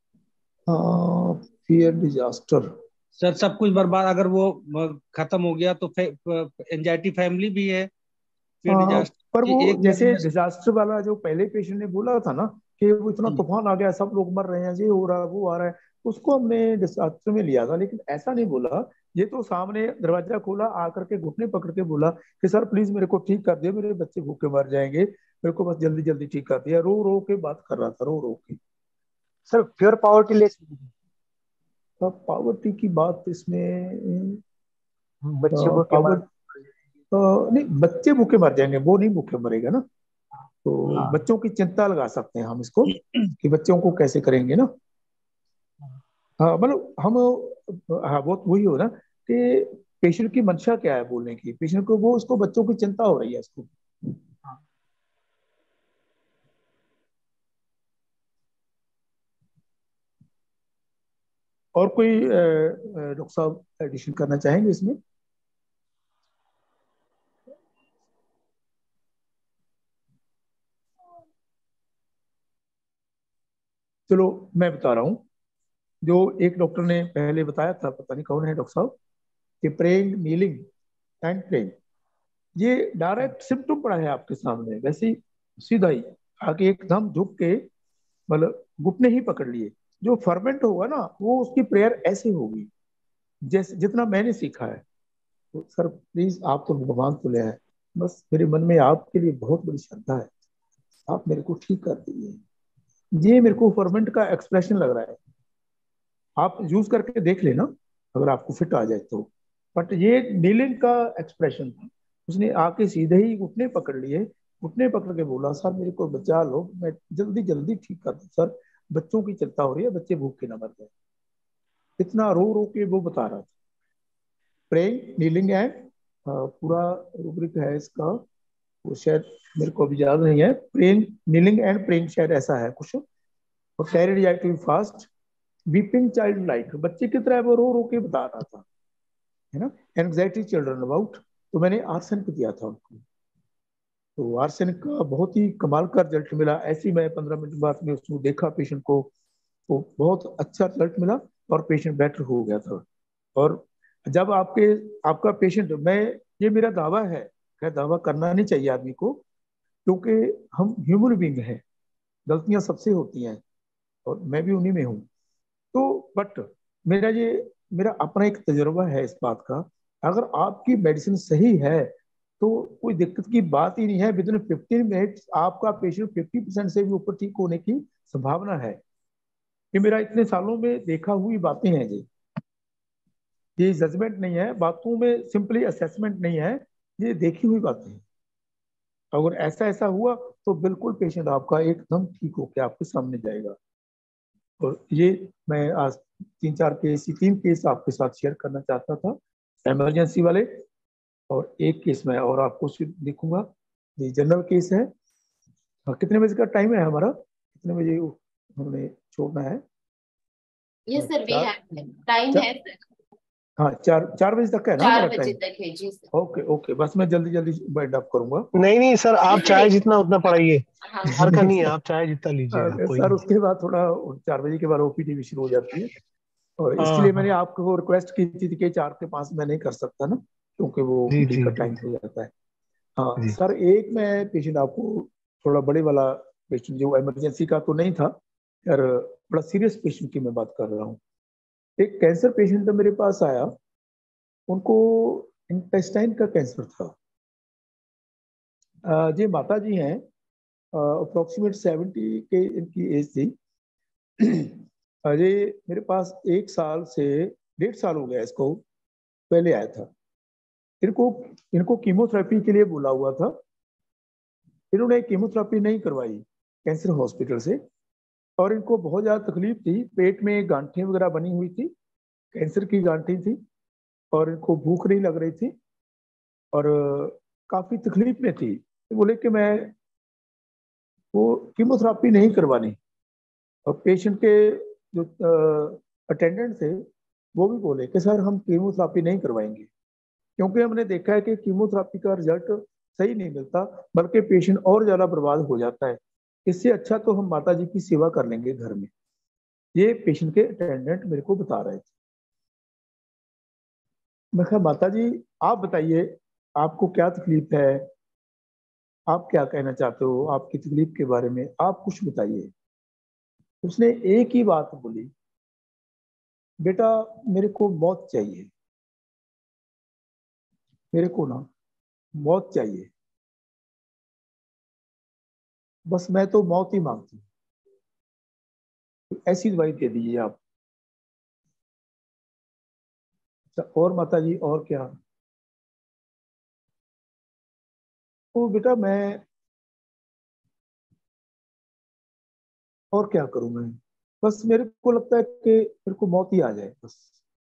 Fear disaster. Sir सब कुछ बर्बाद, अगर वो खत्म हो गया तो एंजाइटी फैमिली भी है, फियर डिजास्टर पर की वो एक जैसे बार। डिजास्टर वाला जो पहले पेशेंट ने बोला था ना कि वो इतना तूफान आ गया, सब लोग मर रहे हैं, ये हो रहा है वो आ रहा है, उसको हमने डिजास्टर में लिया था, लेकिन ऐसा नहीं बोला। ये तो सामने दरवाजा खोला, आकर के घुटने पकड़ के बोला कि सर प्लीज मेरे को ठीक कर दिया, मेरे बच्चे भूखे मर जाएंगे, मेरे को बस जल्दी जल्दी ठीक कर दिया। रो रो के बात कर रहा था, रो रो के। सर प्योर पावर्टी लेस अब पावर्टी की बात इसमें, बच्चे को के पावर, मार। नहीं बच्चे भूखे मर जाएंगे, वो नहीं भूखे मरेगा ना। तो हाँ बच्चों की चिंता लगा सकते हैं हम इसको, कि बच्चों को कैसे करेंगे ना। हाँ मतलब हम, हाँ वो वही हो ना कि पेशेंट की मंशा क्या है बोलने की, पेशेंट को वो, उसको बच्चों की चिंता हो रही है इसको। हाँ। और कोई डॉक्टर साहब एडिशन करना चाहेंगे इसमें? चलो मैं बता रहा हूँ, जो एक डॉक्टर ने पहले बताया था, पता नहीं कौन है डॉक्टर साहब, कि प्रेइंग, नीलिंग एंड प्रेइंग, ये डायरेक्ट सिम्टम पड़ा है आपके सामने, वैसे ही सीधा ही आके एकदम झुक के, मतलब घुटने ही पकड़ लिए। जो फर्मेंट होगा ना वो उसकी प्रेयर ऐसे होगी जैसे जितना मैंने सीखा है। तो सर प्लीज, आप तो भगवान तुल्य है, बस मेरे मन में आपके लिए बहुत बड़ी श्रद्धा है, आप मेरे को ठीक कर दीजिए। ये मेरे को फर्मेंट का एक्सप्रेशन लग रहा है, आप यूज करके देख लेना अगर आपको फिट आ जाए तो। बट ये नीलिंग का एक्सप्रेशन था, उसने आके सीधे ही घुटने पकड़ लिए, घुटने पकड़ के बोला सर मेरे को बचा लो, मैं जल्दी जल्दी ठीक कर दूं सर, बच्चों की चिंता हो रही है, बच्चे भूखे ना मर जाए। इतना रो रो के वो बता रहा था। प्रेइंग, नीलिंग एंड, पूरा रूब्रिक है इसका, वो शायद मेरे को अभी याद नहीं है, प्रेइंग, नीलिंग एंड प्रेइंग शायद ऐसा है कुछ। और carried out to fast, weeping child like, बच्चे की तरह वो रो रो के बता रहा था, है ना। एंग्जाइटी चिल्ड्रन अबाउट, तो मैंने आर्सन को दिया था उनको। तो आर्सन का बहुत ही कमाल का रिजल्ट मिला, ऐसे ही मैं 15 मिनट बाद में उसको देखा पेशेंट को, तो बहुत अच्छा रिजल्ट मिला और पेशेंट बेटर हो गया था। और जब आपका पेशेंट, मैं, ये मेरा दावा है, खैर दावा करना नहीं चाहिए आदमी को, क्योंकि हम ह्यूमन बींग हैं, गलतियां सबसे होती हैं और मैं भी उन्हीं में हूँ। तो बट मेरा अपना एक तजुर्बा है इस बात का, अगर आपकी मेडिसिन सही है तो कोई दिक्कत की बात ही नहीं है, विद इन 15 मिनट्स आपका पेशेंट 50% से भी ऊपर ठीक होने की संभावना है। ये मेरा इतने सालों में देखा हुई बातें हैं जी, ये जजमेंट नहीं है, बातों में सिंपली असेसमेंट नहीं है, ये देखी हुई बातें हैं। अगर ऐसा ऐसा हुआ तो बिल्कुल पेशेंट आपका एकदम ठीक होकर आपके सामने जाएगा। और ये मैं आज 3 केस आपके साथ शेयर करना चाहता था, इमरजेंसी वाले, और एक केस मैं और आपको सिर्फ दिखूंगा, ये जनरल केस है। कितने बजे का टाइम है हमारा, कितने बजे हमने छोड़ना है? यस सर, वी चार, हैव टाइम चार, है सर। हाँ, 4 बजे तक का है ना 4 हमारा बजे टाइम? तक है जी सर। ओके ओके, बस मैं जल्दी जल्दी वाइंड अप करूंगा। नहीं नहीं सर, आप चाहे जितना उतना पढ़ाइए, हाँ बाहर का नहीं नहीं है, सर, आप चाहे जितना लीजिएगा, कोई सर नहीं। उसके बाद थोड़ा 4 बजे के बाद ओपीडी भी शुरू हो जाती है, और इसके हाँ लिए मैंने हाँ, आपको रिक्वेस्ट की थी कि 4 से 5 मैं नहीं कर सकता ना, क्योंकि वो जी ओपीडी जी का जी टाइम हो जाता है। हाँ जी। सर, एक मैं पेशेंट आपको, थोड़ा बड़े वाला पेशेंट, जो इमरजेंसी का तो नहीं था यार, बड़ा सीरियस पेशेंट की मैं बात कर रहा हूँ। एक कैंसर पेशेंट मेरे पास आया, उनको इंटेस्टाइन का कैंसर था। ये माता जी हैं, अप्रोक्सीमेट 70 के इनकी एज थी। ये मेरे पास 1 साल से 1.5 साल हो गया इसको, पहले आया था। इनको इनको कीमोथेरेपी के लिए बोला हुआ था। इन्होंने कीमोथेरेपी नहीं करवाई कैंसर हॉस्पिटल से, और इनको बहुत ज़्यादा तकलीफ थी, पेट में गांठें वगैरह बनी हुई थी, कैंसर की गांठें थी, और इनको भूख नहीं लग रही थी, और काफ़ी तकलीफ में थी। तो बोले कि मैं वो कीमोथेरेपी नहीं करवानी। और पेशेंट के जो अटेंडेंट थे, वो भी बोले कि सर हम कीमोथेरेपी नहीं करवाएंगे, क्योंकि हमने देखा है कि कीमोथेरेपी का रिजल्ट सही नहीं मिलता, बल्कि पेशेंट और ज़्यादा बर्बाद हो जाता है। इससे अच्छा तो हम माता जी की सेवा कर लेंगे घर में। ये पेशेंट के अटेंडेंट मेरे को बता रहे थे। मैं कहा माता जी आप बताइए, आपको क्या तकलीफ है, आप क्या कहना चाहते हो, आपकी तकलीफ के बारे में आप कुछ बताइए। उसने एक ही बात बोली, बेटा मेरे को मौत चाहिए, मेरे को ना मौत चाहिए, बस मैं तो मौत ही मांगती हूँ, तो ऐसी दवाई दे दीजिए आप। और माता जी और क्या? तो बेटा मैं और क्या करूं मैं, बस मेरे को लगता है कि मेरे को मौत ही आ जाए बस।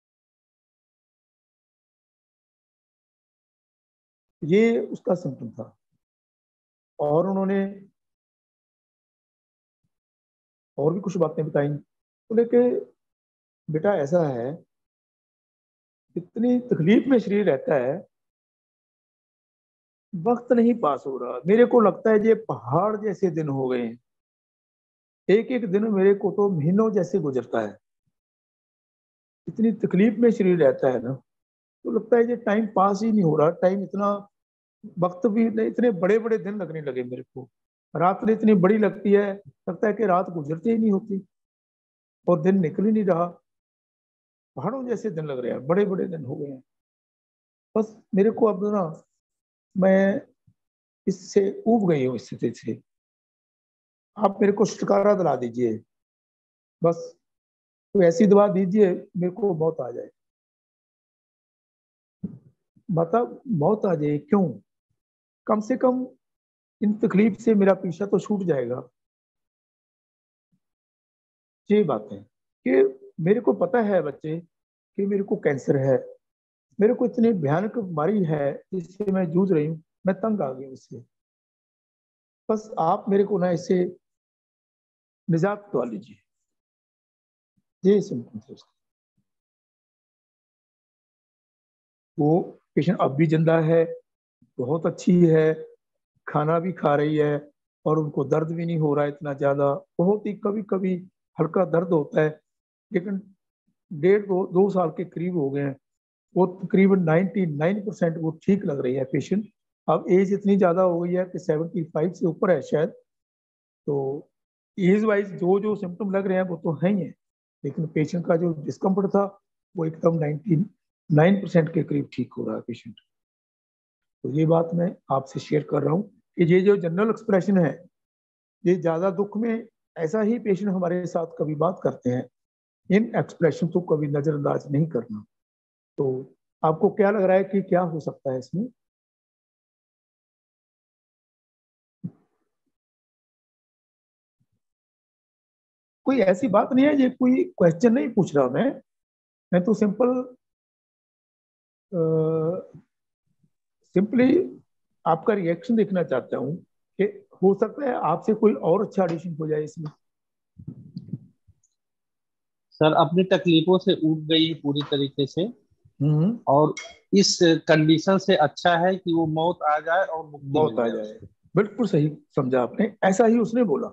ये उसका सिम्टम था। और उन्होंने और भी कुछ बातें बताई। बोले कि बेटा ऐसा है, इतनी तकलीफ में शरीर रहता है, वक्त नहीं पास हो रहा। मेरे को लगता है ये पहाड़ जैसे दिन हो गए हैं, एक एक दिन मेरे को तो महीनों जैसे गुजरता है। इतनी तकलीफ में शरीर रहता है ना, तो लगता है ये टाइम पास ही नहीं हो रहा। टाइम इतना, वक्त भी नहीं, इतने बड़े बड़े दिन लगने लगे मेरे को। रात ने इतनी बड़ी लगती है, लगता है कि रात गुजरती ही नहीं होती, और दिन निकल ही नहीं रहा। पहाड़ों जैसे दिन लग रहे हैं, बड़े बड़े दिन हो गए हैं। बस मेरे को अब ना, मैं इससे ऊब गई हूँ इस स्थिति से। आप मेरे को छुटकारा दिला दीजिए, बस कोई ऐसी दवा दीजिए मेरे को मौत आ जाए। मतलब मौत आ जाए क्यों, कम से कम इन तकलीफ से मेरा पीछा तो छूट जाएगा। ये बात है कि मेरे को पता है बच्चे कि मेरे को कैंसर है, मेरे को इतनी भयानक बीमारी है जिससे मैं जूझ रही हूँ, मैं तंग आ गई उससे। बस आप मेरे को ना इससे निजात दिला लीजिए। ये सिम्टम थे उसके। वो पेशेंट अब भी जिंदा है, बहुत अच्छी है, खाना भी खा रही है, और उनको दर्द भी नहीं हो रहा है इतना ज्यादा। बहुत ही कभी कभी हल्का दर्द होता है, लेकिन 1.5 2 2 साल के करीब हो गए हैं। वो तकरीबन 99% वो ठीक लग रही है पेशेंट। अब एज इतनी ज्यादा हो गई है कि 75 से ऊपर है शायद। तो एज वाइज जो जो सिम्टम लग रहे हैं वो तो है ही है, लेकिन पेशेंट का जो डिस्कम्फर्ट था वो एकदम 99% के करीब ठीक हो रहा है पेशेंट। तो ये बात मैं आपसे शेयर कर रहा हूँ कि ये जो जनरल एक्सप्रेशन है, ये ज्यादा दुख में ऐसा ही पेशेंट हमारे साथ कभी बात करते हैं। इन एक्सप्रेशन को कभी नजरअंदाज नहीं करना। तो आपको क्या लग रहा है कि क्या हो सकता है इसमें? कोई ऐसी बात नहीं है, ये कोई क्वेश्चन नहीं पूछ रहा मैं तो सिंपली आपका रिएक्शन देखना चाहता हूँ कि हो सकता है आपसे कोई और अच्छा एडिशन हो जाए इसमें। सर अपनी तकलीफों से ऊब गई है पूरी तरीके से। और इस कंडीशन से अच्छा है कि वो मौत आ जाए और मुक्ति मौत मिल आ जाए जाए। उसको। बिल्कुल सही समझा आपने, ऐसा ही उसने बोला।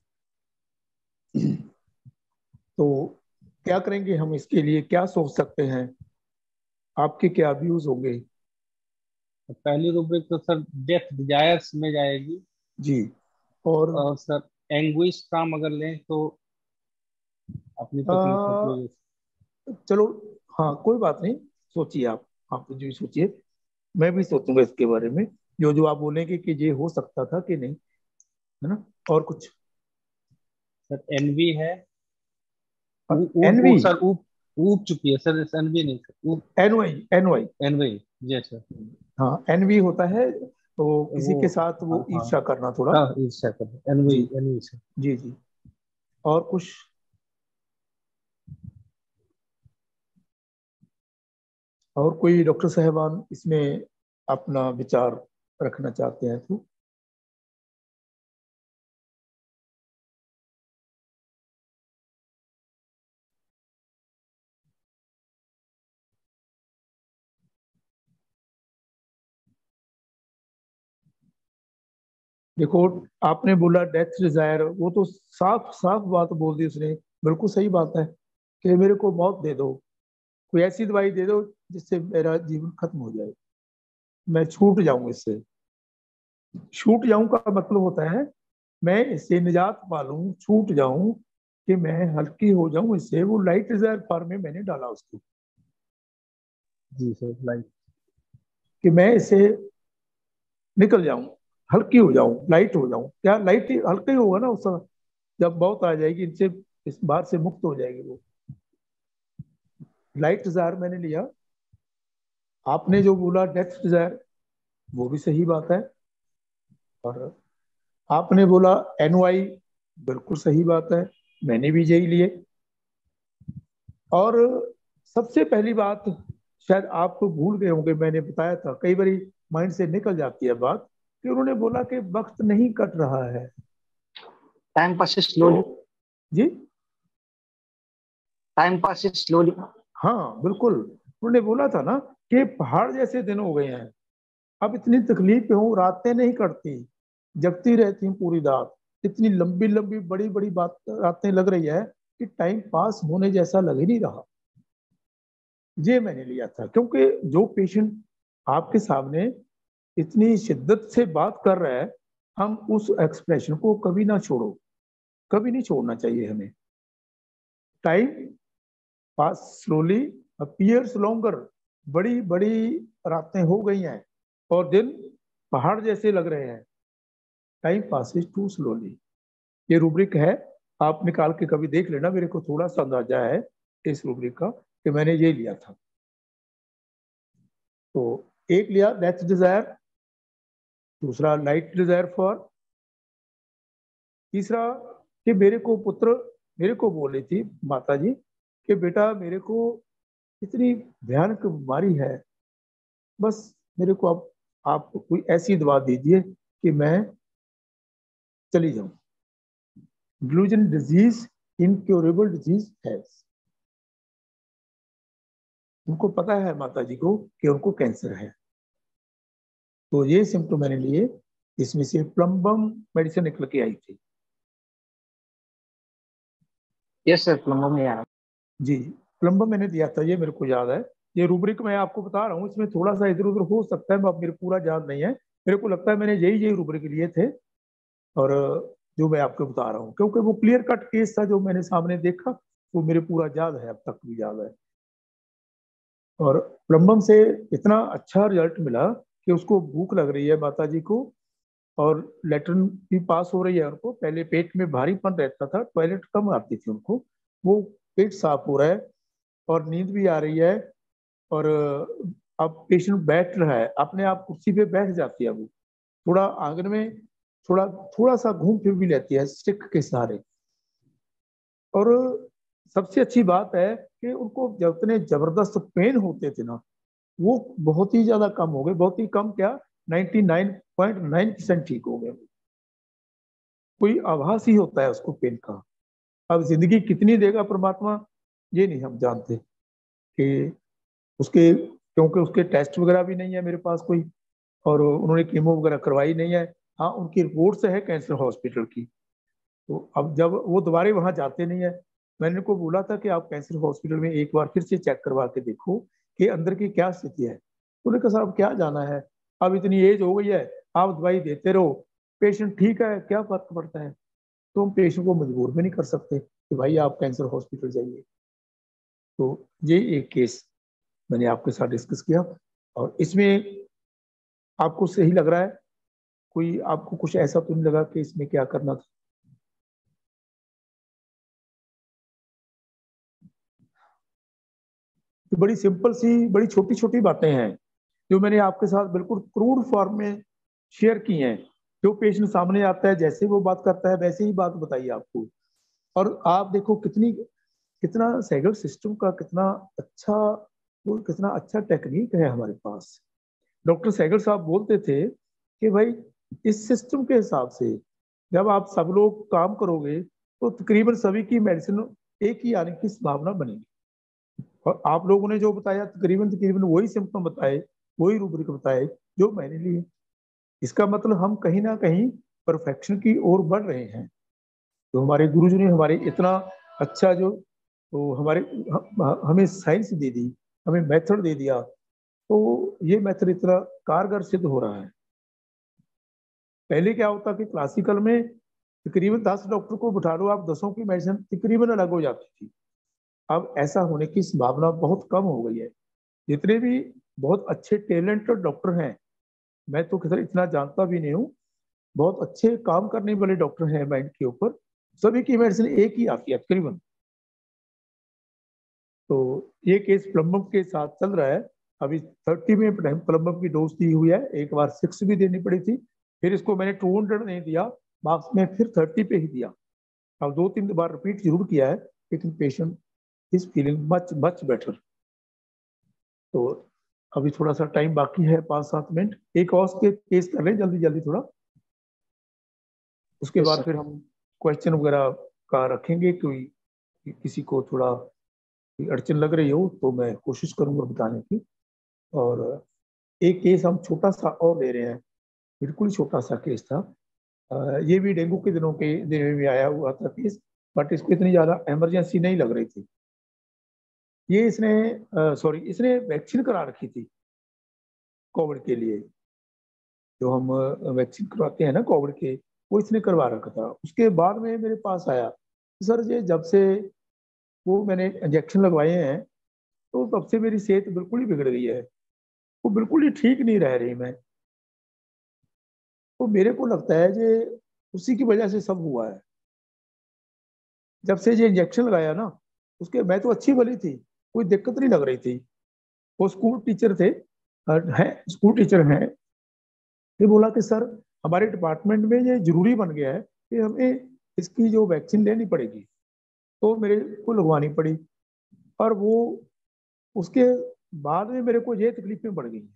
तो क्या करेंगे हम इसके लिए, क्या सोच सकते हैं, आपके क्या व्यूज होंगे? तो पहली रूब्रिक तो सर डेथ डिजायर्स में जाएगी। जी। और और सर एंग्विश काम अगर लें तो अपनी तकलीफों की आ, वजह से। चलो, हाँ कोई बात नहीं, सोचिए आप जो सोचिए, मैं भी सोचूंगा इसके बारे में, जो जो आप बोलेंगे कि ये हो सकता था कि नहीं, है ना। और कुछ? सर एनवी है। एनवी, सर ऊब चुकी है सर, एनवी नहीं सर, ऊब। Envy, envy. एनवी। जी सर। हाँ, एनवी होता है तो किसी वो के साथ हाँ वो हाँ ईर्ष्या करना थोड़ा। हाँ, ईर्ष्या कर एनवी, जी एनवी सर। जी जी। और कुछ? और कोई डॉक्टर साहबान इसमें अपना विचार रखना चाहते हैं तो? देखो, आपने बोला डेथ डिजायर, वो तो साफ साफ बात बोल दी उसने, बिल्कुल सही बात है कि मेरे को मौत दे दो, कोई ऐसी दवाई दे दो जिससे मेरा जीवन खत्म हो जाए, मैं छूट जाऊं इससे। छूट जाऊं का मतलब होता है मैं इससे निजात पा लूं, छूट जाऊं, कि मैं हल्की हो जाऊं इससे। वो लाइट डिजायर फॉर्म में मैंने डाला उसको, जी सर लाइक। कि मैं इससे निकल जाऊं, हल्की हो जाऊं, लाइट हो जाऊं। क्या लाइट हल्का ही होगा ना उस समय, जब मौत आ जाएगी इनसे, इस बार से मुक्त हो जाएगी वो। लाइट डिजायर मैंने लिया। आपने जो बोला डेथ डिजायर, वो भी सही बात है। और आपने बोला एनवाई, बिल्कुल सही बात है, मैंने भी यही लिए। और सबसे पहली बात, शायद आप भूल गए होंगे, मैंने बताया था कई बार माइंड से निकल जाती है बात, कि उन्होंने बोला कि वक्त नहीं कट रहा है। टाइम passes तो slowly. जी, Time passes slowly. हाँ बिल्कुल, उन्होंने बोला था ना कि पहाड़ जैसे दिन हो गए हैं, अब इतनी तकलीफ हूँ, रातें नहीं कटती, जगती रहती हूँ पूरी रात, इतनी लंबी लंबी बड़ी बड़ी बात रातें लग रही है कि टाइम पास होने जैसा लग ही नहीं रहा। ये मैंने लिया था, क्योंकि जो पेशेंट आपके सामने इतनी शिद्दत से बात कर रहा है, हम उस एक्सप्रेशन को कभी ना छोड़ो, कभी नहीं छोड़ना चाहिए हमें। Time pass slowly appears longer, बड़ी बड़ी रातें हो गई हैं और दिन पहाड़ जैसे लग रहे हैं, टाइम पासिस टू स्लोली। ये रूब्रिक है, आप निकाल के कभी देख लेना, मेरे को थोड़ा सा अंदाजा है इस रूब्रिक का कि मैंने ये लिया था। तो एक लिया डेथ डिजायर, दूसरा लाइट डिजायर फॉर, तीसरा कि मेरे को पुत्र, मेरे को बोली थी माता जी कि बेटा मेरे को इतनी भयानक बीमारी है, बस मेरे को अब आप कोई ऐसी दवा दीजिए कि मैं चली जाऊं। ग्लूजन डिजीज इनक्योरेबल डिजीज है। उनको पता है माता जी को कि उनको कैंसर है। तो ये सिम्टम मैंने लिए, इसमें से प्लम्बम मेडिसिन निकल के आई थी। Yes sir, plumber में यार. जी, प्लम्बम मैंने दिया था, ये मेरे को याद है। ये रूब्रिक मैं आपको बता रहा हूँ, इसमें थोड़ा सा इधर उधर हो सकता है, अब मेरे पूरा याद नहीं है। मेरे को लगता है मैंने यही यही रूब्रिक लिए थे, और जो मैं आपको बता रहा हूँ, क्योंकि वो क्लियर कट केस था जो मैंने सामने देखा, वो मेरे पूरा याद है, अब तक भी याद है। और प्लम्बम से इतना अच्छा रिजल्ट मिला कि उसको भूख लग रही है माता जी को, और लेटरिन भी पास हो रही है उनको। पहले पेट में भारीपन रहता था, टॉयलेट कम आती थी उनको, वो पेट साफ हो रहा है और नींद भी आ रही है। और अब पेशेंट बैठ रहा है, अपने आप कुर्सी पे बैठ जाती है, वो थोड़ा आंगन में थोड़ा थोड़ा सा घूम फिर भी लेती है स्टिक के सहारे। और सबसे अच्छी बात है कि उनको जब इतने जबरदस्त पेन होते थे ना, वो बहुत ही ज्यादा कम हो गए, बहुत ही कम क्या, 99.9% ठीक हो गए। कोई आभास ही होता है उसको पेन का। अब जिंदगी कितनी देगा परमात्मा, ये नहीं हम जानते कि उसके, क्योंकि उसके टेस्ट वगैरह भी नहीं है मेरे पास कोई, और उन्होंने कीमो वगैरह करवाई नहीं है। हाँ, उनकी रिपोर्ट्स है कैंसर हॉस्पिटल की। तो अब जब वो दोबारा वहां जाते नहीं है, मैंने उनको बोला था कि आप कैंसर हॉस्पिटल में एक बार फिर से चेक करवा के देखो कि अंदर की क्या स्थिति है। तो उन्होंने कहा, साहब क्या जाना है, अब इतनी एज हो गई है, आप दवाई देते रहो, पेशेंट ठीक है, क्या फर्क पड़ता है। तो हम पेशेंट को मजबूर भी नहीं कर सकते कि भाई आप कैंसर हॉस्पिटल जाइए। तो ये एक केस मैंने आपके साथ डिस्कस किया। और इसमें आपको सही लग रहा है, कोई आपको कुछ ऐसा तो नहीं लगा कि इसमें क्या करना था? तो बड़ी सिंपल सी, बड़ी छोटी छोटी बातें हैं जो मैंने आपके साथ बिल्कुल क्रूड फॉर्म में शेयर की हैं। जो पेशेंट सामने आता है, जैसे वो बात करता है वैसे ही बात बताइए आपको। और आप देखो कितनी, कितना सैगल सिस्टम का कितना अच्छा, वो कितना अच्छा टेक्निक है हमारे पास। डॉक्टर सैगल साहब बोलते थे कि भाई इस सिस्टम के हिसाब से जब आप सब लोग काम करोगे तो तकरीबन सभी की मेडिसिन एक ही आने की संभावना बनेगी। और आप लोगों ने जो बताया तकरीबन तकरीबन वही सिम्टम बताए, वही रूब्रिक बताए जो मैंने लिए। इसका मतलब हम कहीं ना कहीं परफेक्शन की ओर बढ़ रहे हैं। तो हमारे गुरुजी ने हमारे इतना अच्छा जो, तो हमारे हमें साइंस दे दी, हमें मेथड दे दिया, तो ये मेथड इतना कारगर सिद्ध हो रहा है। पहले क्या होता कि क्लासिकल में तकरीबन 10 डॉक्टर को बिठा लो आप, 10 की मेडिसिन तकरीबन अलग हो जाती थी। अब ऐसा होने की संभावना बहुत कम हो गई है। जितने भी बहुत अच्छे टैलेंटेड डॉक्टर हैं, मैं तो किधर इतना जानता भी नहीं हूँ, बहुत अच्छे काम करने वाले डॉक्टर हैं माइंड के ऊपर, सभी की मेडिसिन एक ही आती है तकरीबन। तो ये केस प्लम्बम के साथ चल रहा है। अभी 30 में प्लम्बम की डोज दी हुई है, एक बार 6 भी देनी पड़ी थी, फिर इसको मैंने 200 नहीं दिया, मार्क्स में फिर 30 पे ही दिया। अब 2-3 बार रिपीट जरूर किया है, लेकिन patient is feeling much much better. तो अभी थोड़ा सा टाइम बाकी है, 5-7 मिनट, एक और के केस कर लें जल्दी जल्दी थोड़ा, उसके यस बाद सर। फिर हम क्वेश्चन वगैरह का रखेंगे। कोई किसी को थोड़ा अड़चन लग रही हो तो मैं कोशिश करूंगा बताने की। और एक केस हम छोटा सा और ले रहे हैं, बिल्कुल छोटा सा केस था। ये भी डेंगू के दिन में आया हुआ था केस, बट इसको इतनी ज्यादा इमरजेंसी नहीं लग रही थी। ये इसने, सॉरी, इसने वैक्सीन करा रखी थी कोविड के लिए। जो हम वैक्सीन करवाते हैं ना कोविड के, वो इसने करवा रखा था। उसके बाद में मेरे पास आया, सर ये जब से वो मैंने इंजेक्शन लगवाए हैं तो तब से मेरी सेहत बिल्कुल ही बिगड़ गई है, वो बिल्कुल ही ठीक नहीं रह रही मैं। तो मेरे को लगता है कि उसी की वजह से सब हुआ है। जब से ये इंजेक्शन लगाया ना, उसके, मैं तो अच्छी भली थी, कोई दिक्कत नहीं लग रही थी। वो स्कूल टीचर थे, हैं, स्कूल टीचर हैं। ये बोला कि सर हमारे डिपार्टमेंट में ये जरूरी बन गया है कि हमें इसकी जो वैक्सीन लेनी पड़ेगी, तो मेरे को लगवानी पड़ी। और वो उसके बाद में मेरे को ये तकलीफें बढ़ गई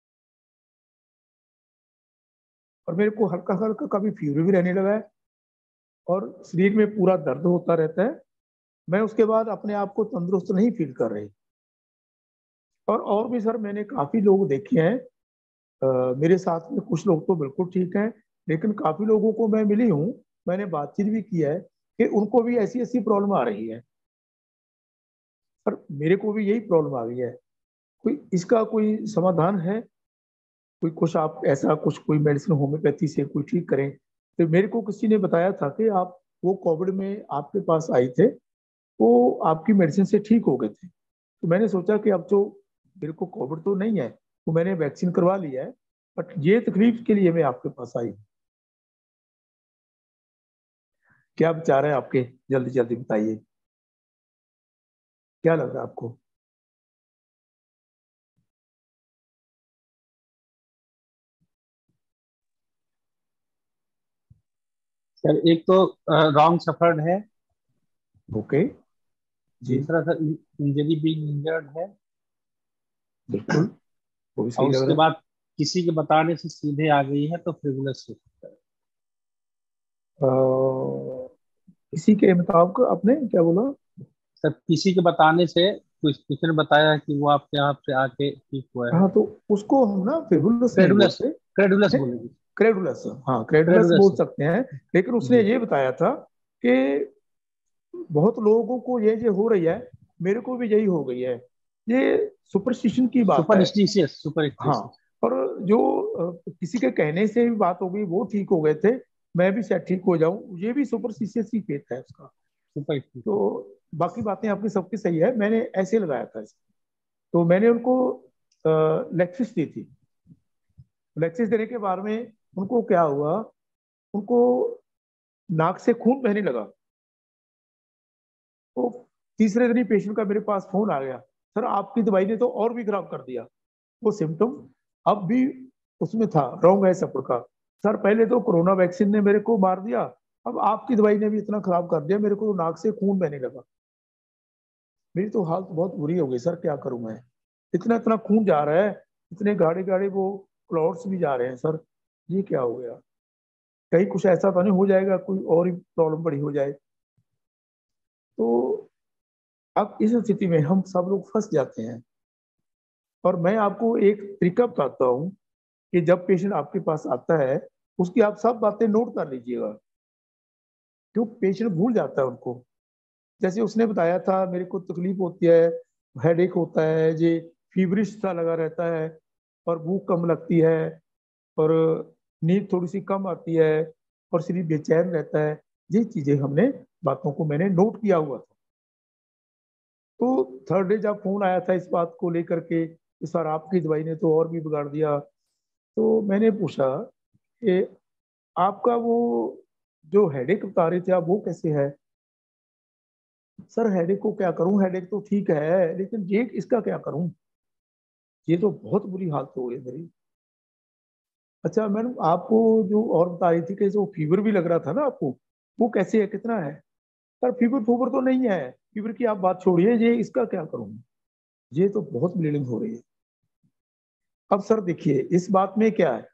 और मेरे को हल्का हल्का कभी फीवर भी रहने लगा है और शरीर में पूरा दर्द होता रहता है। मैं उसके बाद अपने आप को तंदुरुस्त नहीं फील कर रही। और भी सर मैंने काफी लोग देखे हैं, मेरे साथ में कुछ लोग तो बिल्कुल ठीक हैं, लेकिन काफी लोगों को मैं मिली हूँ, मैंने बातचीत भी की है कि उनको भी ऐसी ऐसी प्रॉब्लम आ रही है। पर मेरे को भी यही प्रॉब्लम आ गई है। कोई इसका कोई समाधान है? कोई कुछ आप ऐसा कुछ, कोई मेडिसिन होम्योपैथी से कोई ठीक करें? तो मेरे को किसी ने बताया था कि आप, वो कोविड में आपके पास आए थे, वो आपकी मेडिसिन से ठीक हो गए थे। तो मैंने सोचा कि अब तो मेरे को कोविड तो नहीं है, तो मैंने वैक्सीन करवा लिया है, बट ये तकलीफ के लिए मैं आपके पास आई। क्या विचार है आपके, जल्दी जल्दी बताइए, क्या लग रहा है आपको? सर एक तो रॉन्ग सफर्ड है, ओके जी, दूसरा सर इंजरी बीइंग इंजर्ड है, बिल्कुल, वो भी और सही लग उसके रहा बाद किसी के बताने से सीधे आ गई है तो फ्रिवुलस हो सकता है। है। इसी के मुताबिक आपने क्या बोला? सर किसी के बताने से किसी ने बताया कि वो आपके यहाँ पे आके ठीक हुआ है। हाँ, तो उसको हम ना फिबुलस नहीं क्रेडुलस, बोलते, क्रेडुलस बोलेंगे। क्रेडुलस, हाँ क्रेडुलस क्रेडुलस। बोल सकते हैं। लेकिन उसने जी। ये बताया था कि बहुत लोगों को ये हो रही है, मेरे को भी यही हो गई है, ये सुपरस्टिशन की बात है। सुपरस्टिशियस, हाँ, सुपरस्टिशियस। और जो किसी के कहने से भी बात हो गई, वो ठीक हो गए थे, मैं भी शायद ठीक हो जाऊं, ये भी सुपरस्टिशियस ही फेथ है उसका। सुपरस्टिशियस। तो बाकी बातें आपकी सबकी सही है, मैंने ऐसे लगाया था इसको। तो मैंने उनको लेक्सिस दी थी। लेक्सिस देने के बाद में उनको क्या हुआ, उनको नाक से खून बहने लगा। तो तीसरे दिन ही पेशेंट का मेरे पास फोन आ गया, सर आपकी दवाई ने तो और भी खराब कर दिया। वो सिम्टम अब भी उसमें था, रॉन्ग है सब का। सर पहले तो कोरोना वैक्सीन ने मेरे को मार दिया, अब आपकी दवाई ने भी इतना खराब कर दिया, मेरे को तो नाक से खून बहने लगा। मेरी तो हालत बहुत बुरी हो गई सर, क्या करूं मैं, इतना इतना खून जा रहा है, इतने गाढ़े गाढ़े वो क्लॉट्स भी जा रहे हैं सर, ये क्या हो गया, कहीं कुछ ऐसा तो नहीं हो जाएगा, कोई और ही प्रॉब्लम बड़ी हो जाए। तो अब इस स्थिति में हम सब लोग फंस जाते हैं। और मैं आपको एक तरीका बताता हूँ कि जब पेशेंट आपके पास आता है, उसकी आप सब बातें नोट कर लीजिएगा, क्यों पेशेंट भूल जाता है उनको। जैसे उसने बताया था, मेरे को तकलीफ होती है, हेडेक होता है, ये फीवरिश सा लगा रहता है, और भूख कम लगती है, और नींद थोड़ी सी कम आती है, और शरीर बेचैन रहता है। ये चीजें हमने, बातों को मैंने नोट किया हुआ था। तो थर्ड डे जब फोन आया था इस बात को लेकर के, इस बार आपकी दवाई ने तो और भी बिगाड़ दिया, तो मैंने पूछा कि आपका वो जो हेडेक बता रहे थे आप, वो कैसे है। सर हेडेक को क्या करूं, हेडेक तो ठीक है, लेकिन ये इसका क्या करूं, ये तो बहुत बुरी हालत हो गई मेरी। अच्छा मैडम, आपको जो और बता रही थी कि जो फीवर भी लग रहा था ना आपको, वो कैसे है, कितना है। सर फीवर फूवर तो नहीं है, फीवर की आप बात छोड़िए, ये इसका क्या करूं, ये तो बहुत ब्लीडिंग हो रही है। अब सर देखिए इस बात में क्या है,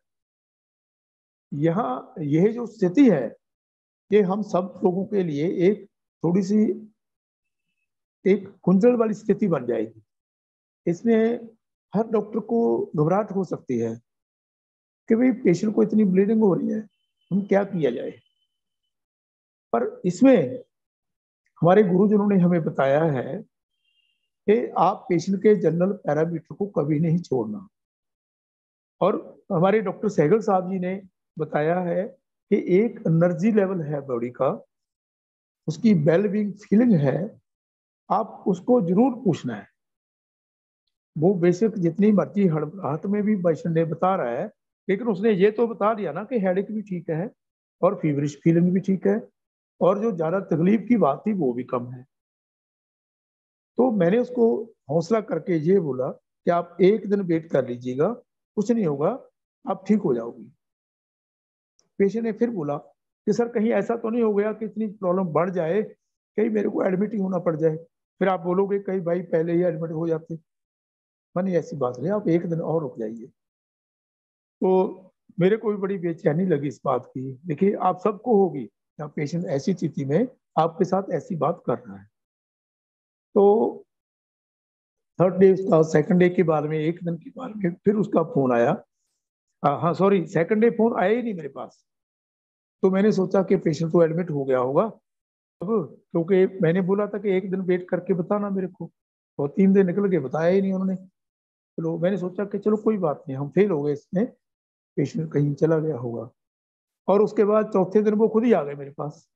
यहाँ यह जो स्थिति है, ये हम सब लोगों के लिए एक थोड़ी सी एक कुंजल वाली स्थिति बन जाएगी। इसमें हर डॉक्टर को घबराहट हो सकती है कि भाई पेशेंट को इतनी ब्लीडिंग हो रही है, हम क्या किया जाए। पर इसमें हमारे गुरुजनों ने हमें बताया है कि आप पेशेंट के जनरल पैरामीटर को कभी नहीं छोड़ना। और हमारे डॉक्टर सहगल साहब जी ने बताया है कि एक एनर्जी लेवल है बॉडी का, उसकी वेल बीइंग फीलिंग है, आप उसको जरूर पूछना है। वो बेशक जितनी मर्जी हड़बड़ाहट में भी पेशेंट ने बता रहा है, लेकिन उसने ये तो बता दिया ना कि हेडेक भी ठीक है, और फीवरिश फीलिंग भी ठीक है, और जो ज्यादा तकलीफ की बात थी वो भी कम है। तो मैंने उसको हौसला करके ये बोला कि आप एक दिन वेट कर लीजिएगा, कुछ नहीं होगा, आप ठीक हो जाओगी। पेशेंट ने फिर बोला कि सर कहीं ऐसा तो नहीं हो गया कि इतनी प्रॉब्लम बढ़ जाए, कहीं मेरे को एडमिट ही होना पड़ जाए, फिर आप बोलोगे कहीं भाई पहले ही एडमिट हो जाते। मैंने ऐसी बात नहीं, आप एक दिन और रुक जाइए। तो मेरे को भी बड़ी बेचैनी लगी इस बात की। देखिए आप सबको होगी जब पेशेंट ऐसी स्थिति में आपके साथ ऐसी बात कर रहा है। तो थर्ड डे उसका, सेकंड डे के बाद में, एक दिन के बाद में फिर उसका फोन आया। हाँ सॉरी, सेकंड डे फोन आया ही नहीं मेरे पास। तो मैंने सोचा कि पेशेंट तो एडमिट हो गया होगा अब, क्योंकि मैंने बोला था कि एक दिन वेट करके बताना मेरे को, और 3 दिन निकल गए, बताया ही नहीं उन्होंने। चलो मैंने सोचा कि चलो कोई बात नहीं, हम फेल हो गए इसमें, पेशेंट कहीं चला गया होगा। और उसके बाद चौथे दिन वो खुद ही आ गए मेरे पास।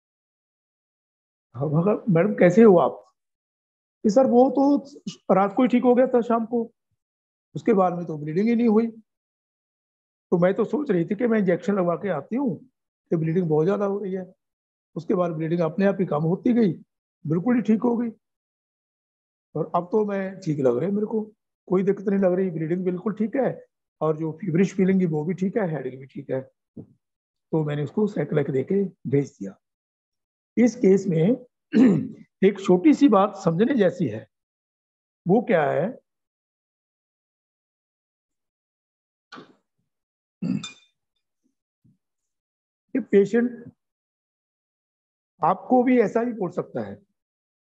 हाँ मैडम कैसे हो आप। कि सर वो तो रात को ही ठीक हो गया था शाम को, उसके बाद में तो ब्लीडिंग ही नहीं हुई। तो मैं तो सोच रही थी कि मैं इंजेक्शन लगवा के आती हूँ कि ब्लीडिंग बहुत ज्यादा हो रही है। उसके बाद ब्लीडिंग अपने आप ही कम होती गई, बिल्कुल ही ठीक हो गई। और अब तो मैं ठीक लग रही है मेरे को, कोई दिक्कत नहीं लग रही, ब्लीडिंग बिल्कुल ठीक है, और जो फीवरिश फीलिंग है वो भी ठीक है, हेडेक भी ठीक है। तो मैंने उसको साइकिल दे के भेज दिया। इस केस में एक छोटी सी बात समझने जैसी है, वो क्या है, कि पेशेंट आपको भी ऐसा ही बोल सकता है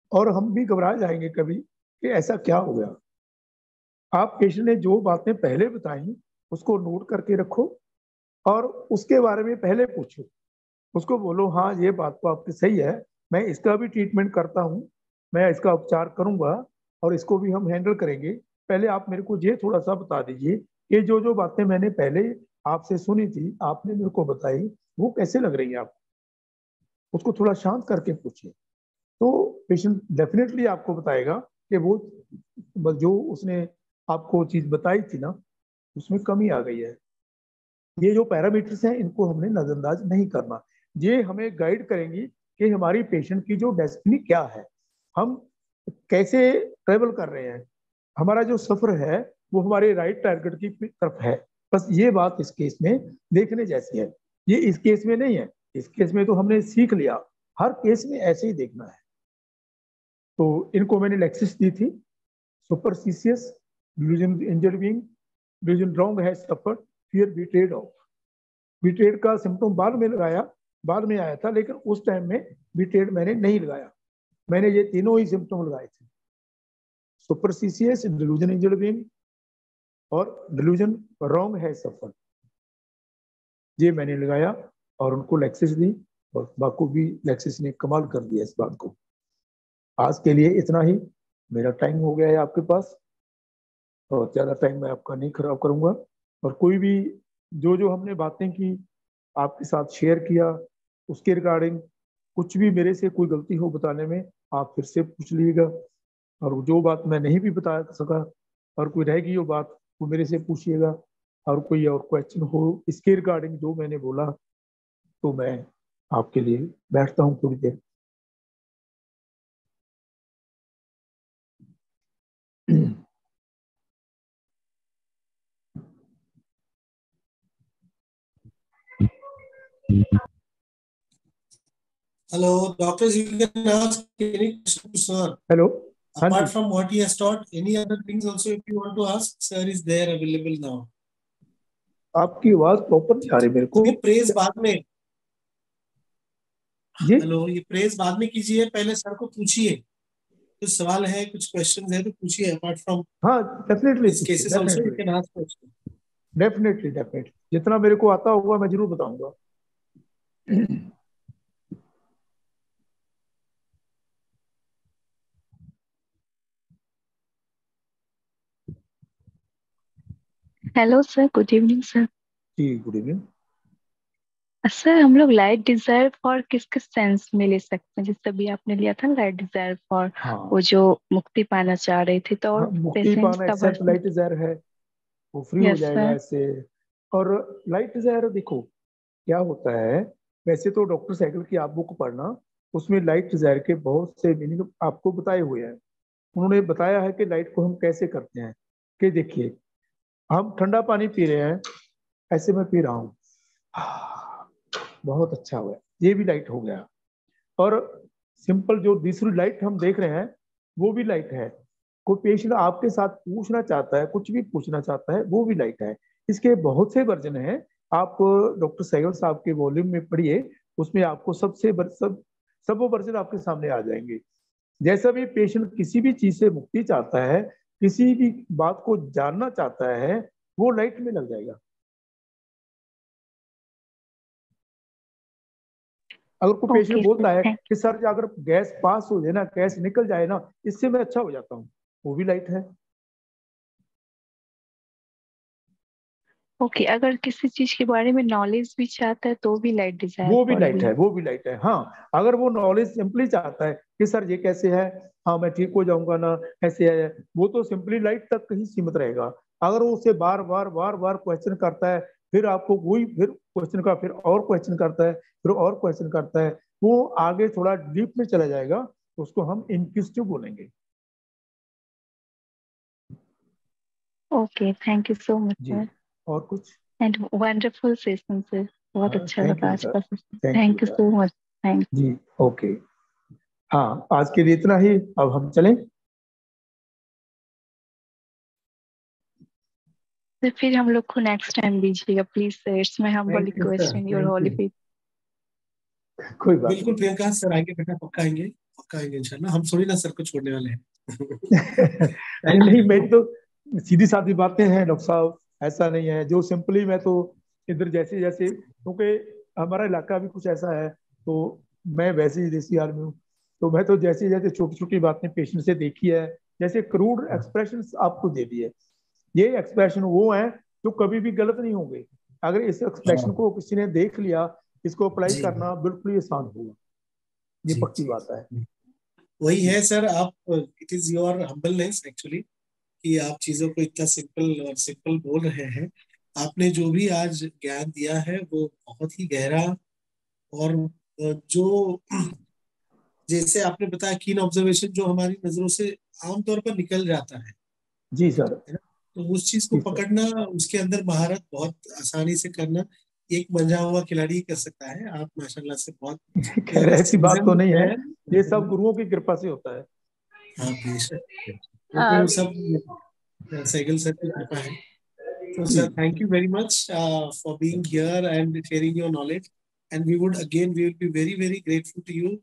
और हम भी घबरा जाएंगे कभी कि ऐसा क्या हो गया। आप पेशेंट ने जो बातें पहले बताई उसको नोट करके रखो और उसके बारे में पहले पूछो, उसको बोलो हाँ ये बात तो आपकी सही है, मैं इसका भी ट्रीटमेंट करता हूँ, मैं इसका उपचार करूंगा और इसको भी हम हैंडल करेंगे। पहले आप मेरे को ये थोड़ा सा बता दीजिए कि जो जो बातें मैंने पहले आपसे सुनी थी, आपने मेरे को बताई, वो कैसे लग रही है आपको। उसको थोड़ा शांत करके पूछिए, तो पेशेंट डेफिनेटली आपको बताएगा कि वो जो उसने आपको चीज बताई थी ना, उसमें कमी आ गई है। ये जो पैरामीटर्स हैं इनको हमने नजरअंदाज नहीं करना, ये हमें गाइड करेंगी कि हमारी पेशेंट की जो डेस्टिनी क्या है, हम कैसे ट्रेवल कर रहे हैं, हमारा जो सफर है वो हमारे राइट टारगेट की तरफ है। बस ये बात इस केस में देखने जैसी है, ये इस केस में नहीं है। इस केस में तो हमने सीख लिया, हर केस में ऐसे ही देखना है। तो इनको मैंने लेक्सिस दी थी, superstitious, delusion injured being, delusion wrong है suffered, fear betrayed of. Betrayed का सिम्टम बाद में आया था, लेकिन उस टाइम में बीट्रेड मैंने नहीं लगाया, मैंने ये तीनों ही सिम्टम लगाए थे, सुपरस्टिशियस, डिल्यूजन इंजर्ड बीइंग और डिल्यूजन रॉन्ग है सफर्ड, ये मैंने लगाया और उनको लेक्सिस दी और बाको भी लेक्सिस ने कमाल कर दिया इस बात को। आज के लिए इतना ही, मेरा टाइम हो गया है आपके पास और ज़्यादा टाइम मैं आपका नहीं खराब करूंगा। और कोई भी जो जो हमने बातें की आपके साथ शेयर किया, उसके रिगार्डिंग कुछ भी मेरे से कोई गलती हो बताने में, आप फिर से पूछ लीजिएगा। और जो बात मैं नहीं भी बता सका और कोई रहेगी वो बात, वो मेरे से पूछिएगा। और कोई और क्वेश्चन हो इसके रिगार्डिंग जो मैंने बोला, तो मैं आपके लिए बैठता हूँ थोड़ी देर। Hello, doctors, you can ask any question to sir. Hello, हाँ Apart जी, from what he has taught, any other things also if you want to ask, sir is there available now. आपकी आवाज प्रॉपर नहीं आ रही मेरे को। ये praise बाद में, जी, हेलो, ये प्रेज बाद में कीजिए, पहले सर को पूछिए, कुछ सवाल है, कुछ क्वेश्चन है तो पूछिए। अपार्ट फ्रॉम हाँ डेफिनेटली दिस पूछिए, cases also you can ask question. Definitely जितना मेरे को आता होगा मैं जरूर बताऊंगा। Hello sir, good evening sir. जी गुड इवनिंग। सर हम लोग लाइट डिजायर फॉर किस किस सेंस में ले सकते हैं? जैसे अभी आपने लिया था ना लाइट डिजायर फॉर, हाँ वो जो मुक्ति पाना चाह रहे थे, तो और हाँ, मुक्ति पेशेंट्स पाना का एक्सेप्ट वर्जन। लाइट डिजायर है, वो फ्री हो यस जाएगा सर। ऐसे। और लाइट डिजायर देखो क्या होता है, वैसे तो डॉक्टर साइकिल की आप बुक पढ़ना, उसमें लाइट डिजायर के बहुत से मीनिंग आपको बताए हुए हैं। उन्होंने बताया है कि लाइट को हम कैसे करते हैं। कि देखिए, हम ठंडा पानी पी रहे हैं, ऐसे मैं पी रहा हूँ, बहुत अच्छा हुआ, ये भी लाइट हो गया। और सिंपल जो दूसरी लाइट हम देख रहे हैं वो भी लाइट है। कोई पेशेंट आपके साथ पूछना चाहता है, कुछ भी पूछना चाहता है, वो भी लाइट है। इसके बहुत से वर्जन हैं, आप डॉक्टर सहगल साहब के वॉल्यूम में पढ़िए, उसमें आपको सब वो वर्जन आपके सामने आ जाएंगे। जैसा भी पेशेंट किसी भी चीज से मुक्ति चाहता है, किसी भी बात को जानना चाहता है, वो लाइट में लग जाएगा। अगर कोई पेशेंट ओके बोलता है सर। कि सर अगर गैस पास हो जाए ना, गैस निकल जाए ना, इससे मैं अच्छा हो जाता हूँ, वो भी लाइट है। ओके, अगर किसी चीज के बारे में नॉलेज भी चाहता है तो भी लाइट डिजायर वो भी फॉर लाइट भी। है, वो भी लाइट है। हाँ, अगर वो नॉलेज सिंपली चाहता है कि सर ये कैसे है, हाँ मैं ठीक हो जाऊंगा ना, ऐसे है, वो तो सिंपली लाइट तक ही सीमित रहेगा। अगर वो उसे बार बार क्वेश्चन करता है, फिर आपको वही फिर क्वेश्चन का फिर और क्वेश्चन करता है, फिर और क्वेश्चन करता है, वो आगे थोड़ा डीप में चला जाएगा, तो उसको हम इंक्विजिटिव बोलेंगे। Okay, thank you so much जी, सर। और कुछ? एंड वंडरफुल सेशन सर, बहुत अच्छा थैंक लगा यू आज बेटा, का सेशन। थैंक यू थैंक यू बेटा। So much. थैंक। जी ओके, हाँ आज के लिए इतना ही, अब हम चलें। तो फिर हम लोग को नेक्स्ट टाइम दीजिएगा please sir, it's my humble thank you request sir, in your thank holy you. Faith. कोई बात बिल्कुल प्रियंका, सर आएंगे बेटा, पक्का आएंगे। पक्का आएंगे इंशाल्लाह, हम थोड़ी ना सर को छोड़ने वाले हैं। नहीं, मेरी तो सीधी सादी बातें हैं डॉक्टर साहब, ऐसा नहीं है। जो सिंपली मैं तो इधर जैसे जैसे, क्योंकि हमारा इलाका भी कुछ ऐसा है, तो मैं वैसे ही देसी आदमी हूँ, तो मैं तो जैसे जैसे छोटी छोटी बातें पेशेंट से देखी है, जैसे क्रूड एक्सप्रेशन आपको दे दिए, ये एक्सप्रेशन वो है जो कभी भी गलत नहीं होंगे। अगर इस एक्सप्रेशन को किसी ने देख लिया, इसको अप्लाई जी करना बिल्कुल ही आसान होगा, ये जी पक्की जी, बात है। वही है सर। आप, it is your humbleness actually कि आप चीजों को इतना सिंपल बोल रहे हैं। आपने जो भी आज ज्ञान दिया है वो बहुत ही गहरा, और जो जैसे आपने बताया कीन ऑब्जर्वेशन जो हमारी नजरों से आमतौर पर निकल जाता जी सर। है ना, तो उस चीज को जी सर। पकड़ना, उसके अंदर महारत बहुत आसानी से करना एक मंझा हुआ खिलाड़ी ही कर सकता है। आप माशाल्लाह से बहुत खैर ऐसी बात तो सीजन नहीं है, है। ये सब गुरुओं की कृपा से होता है। हाँ बेशक, क्योंकि वो सब सैगल सर की कृपा है। So, ji sir, thank you very much for being here and sharing your knowledge. And we will be very, very grateful to you.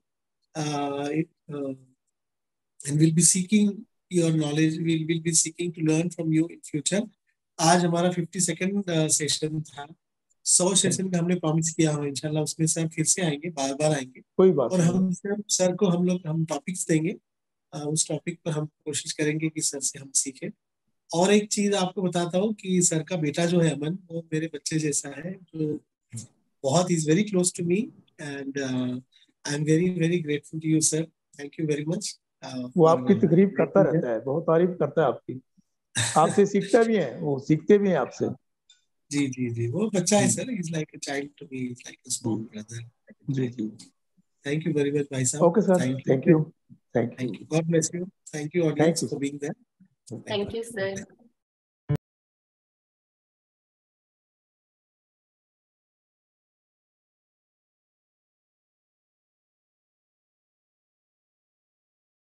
Uh, and we'll be seeking your knowledge. We will be seeking to learn from you in future. आज हमारा 52nd session था। 100 session का हमने promise किया हो, इंशाल्लाह उसमें sir फिर से आएंगे, बार बार आएंगे, कोई बात और नहीं। हम सर को हम टॉपिक्स देंगे। उस टॉपिक पर हम कोशिश करेंगे कि सर से हम सीखें। और एक चीज आपको बताता हूँ कि सर का बेटा जो है अमन, वो मेरे बच्चे जैसा है, जो बहुत is very close to me, and I am very very grateful to you sir. Thank you very much वो फॉर आपकी तकरीफ करता मेकिंग रहता है, बहुत तारीफ करता है आपकी, आपसे सीखता भी है, वो सीखते भी हैं आपसे। जी जी जी, वो बच्चा है जी sir, is like a child to me, is like a जी स्मॉल ब्रदर। जी जी। थैंक यू वेरी मच भाई साहब। Okay sir, thank you, thank you, thank you, thank you, God bless you. Thank you thank audience you for sir. Being there. Thank you, sir.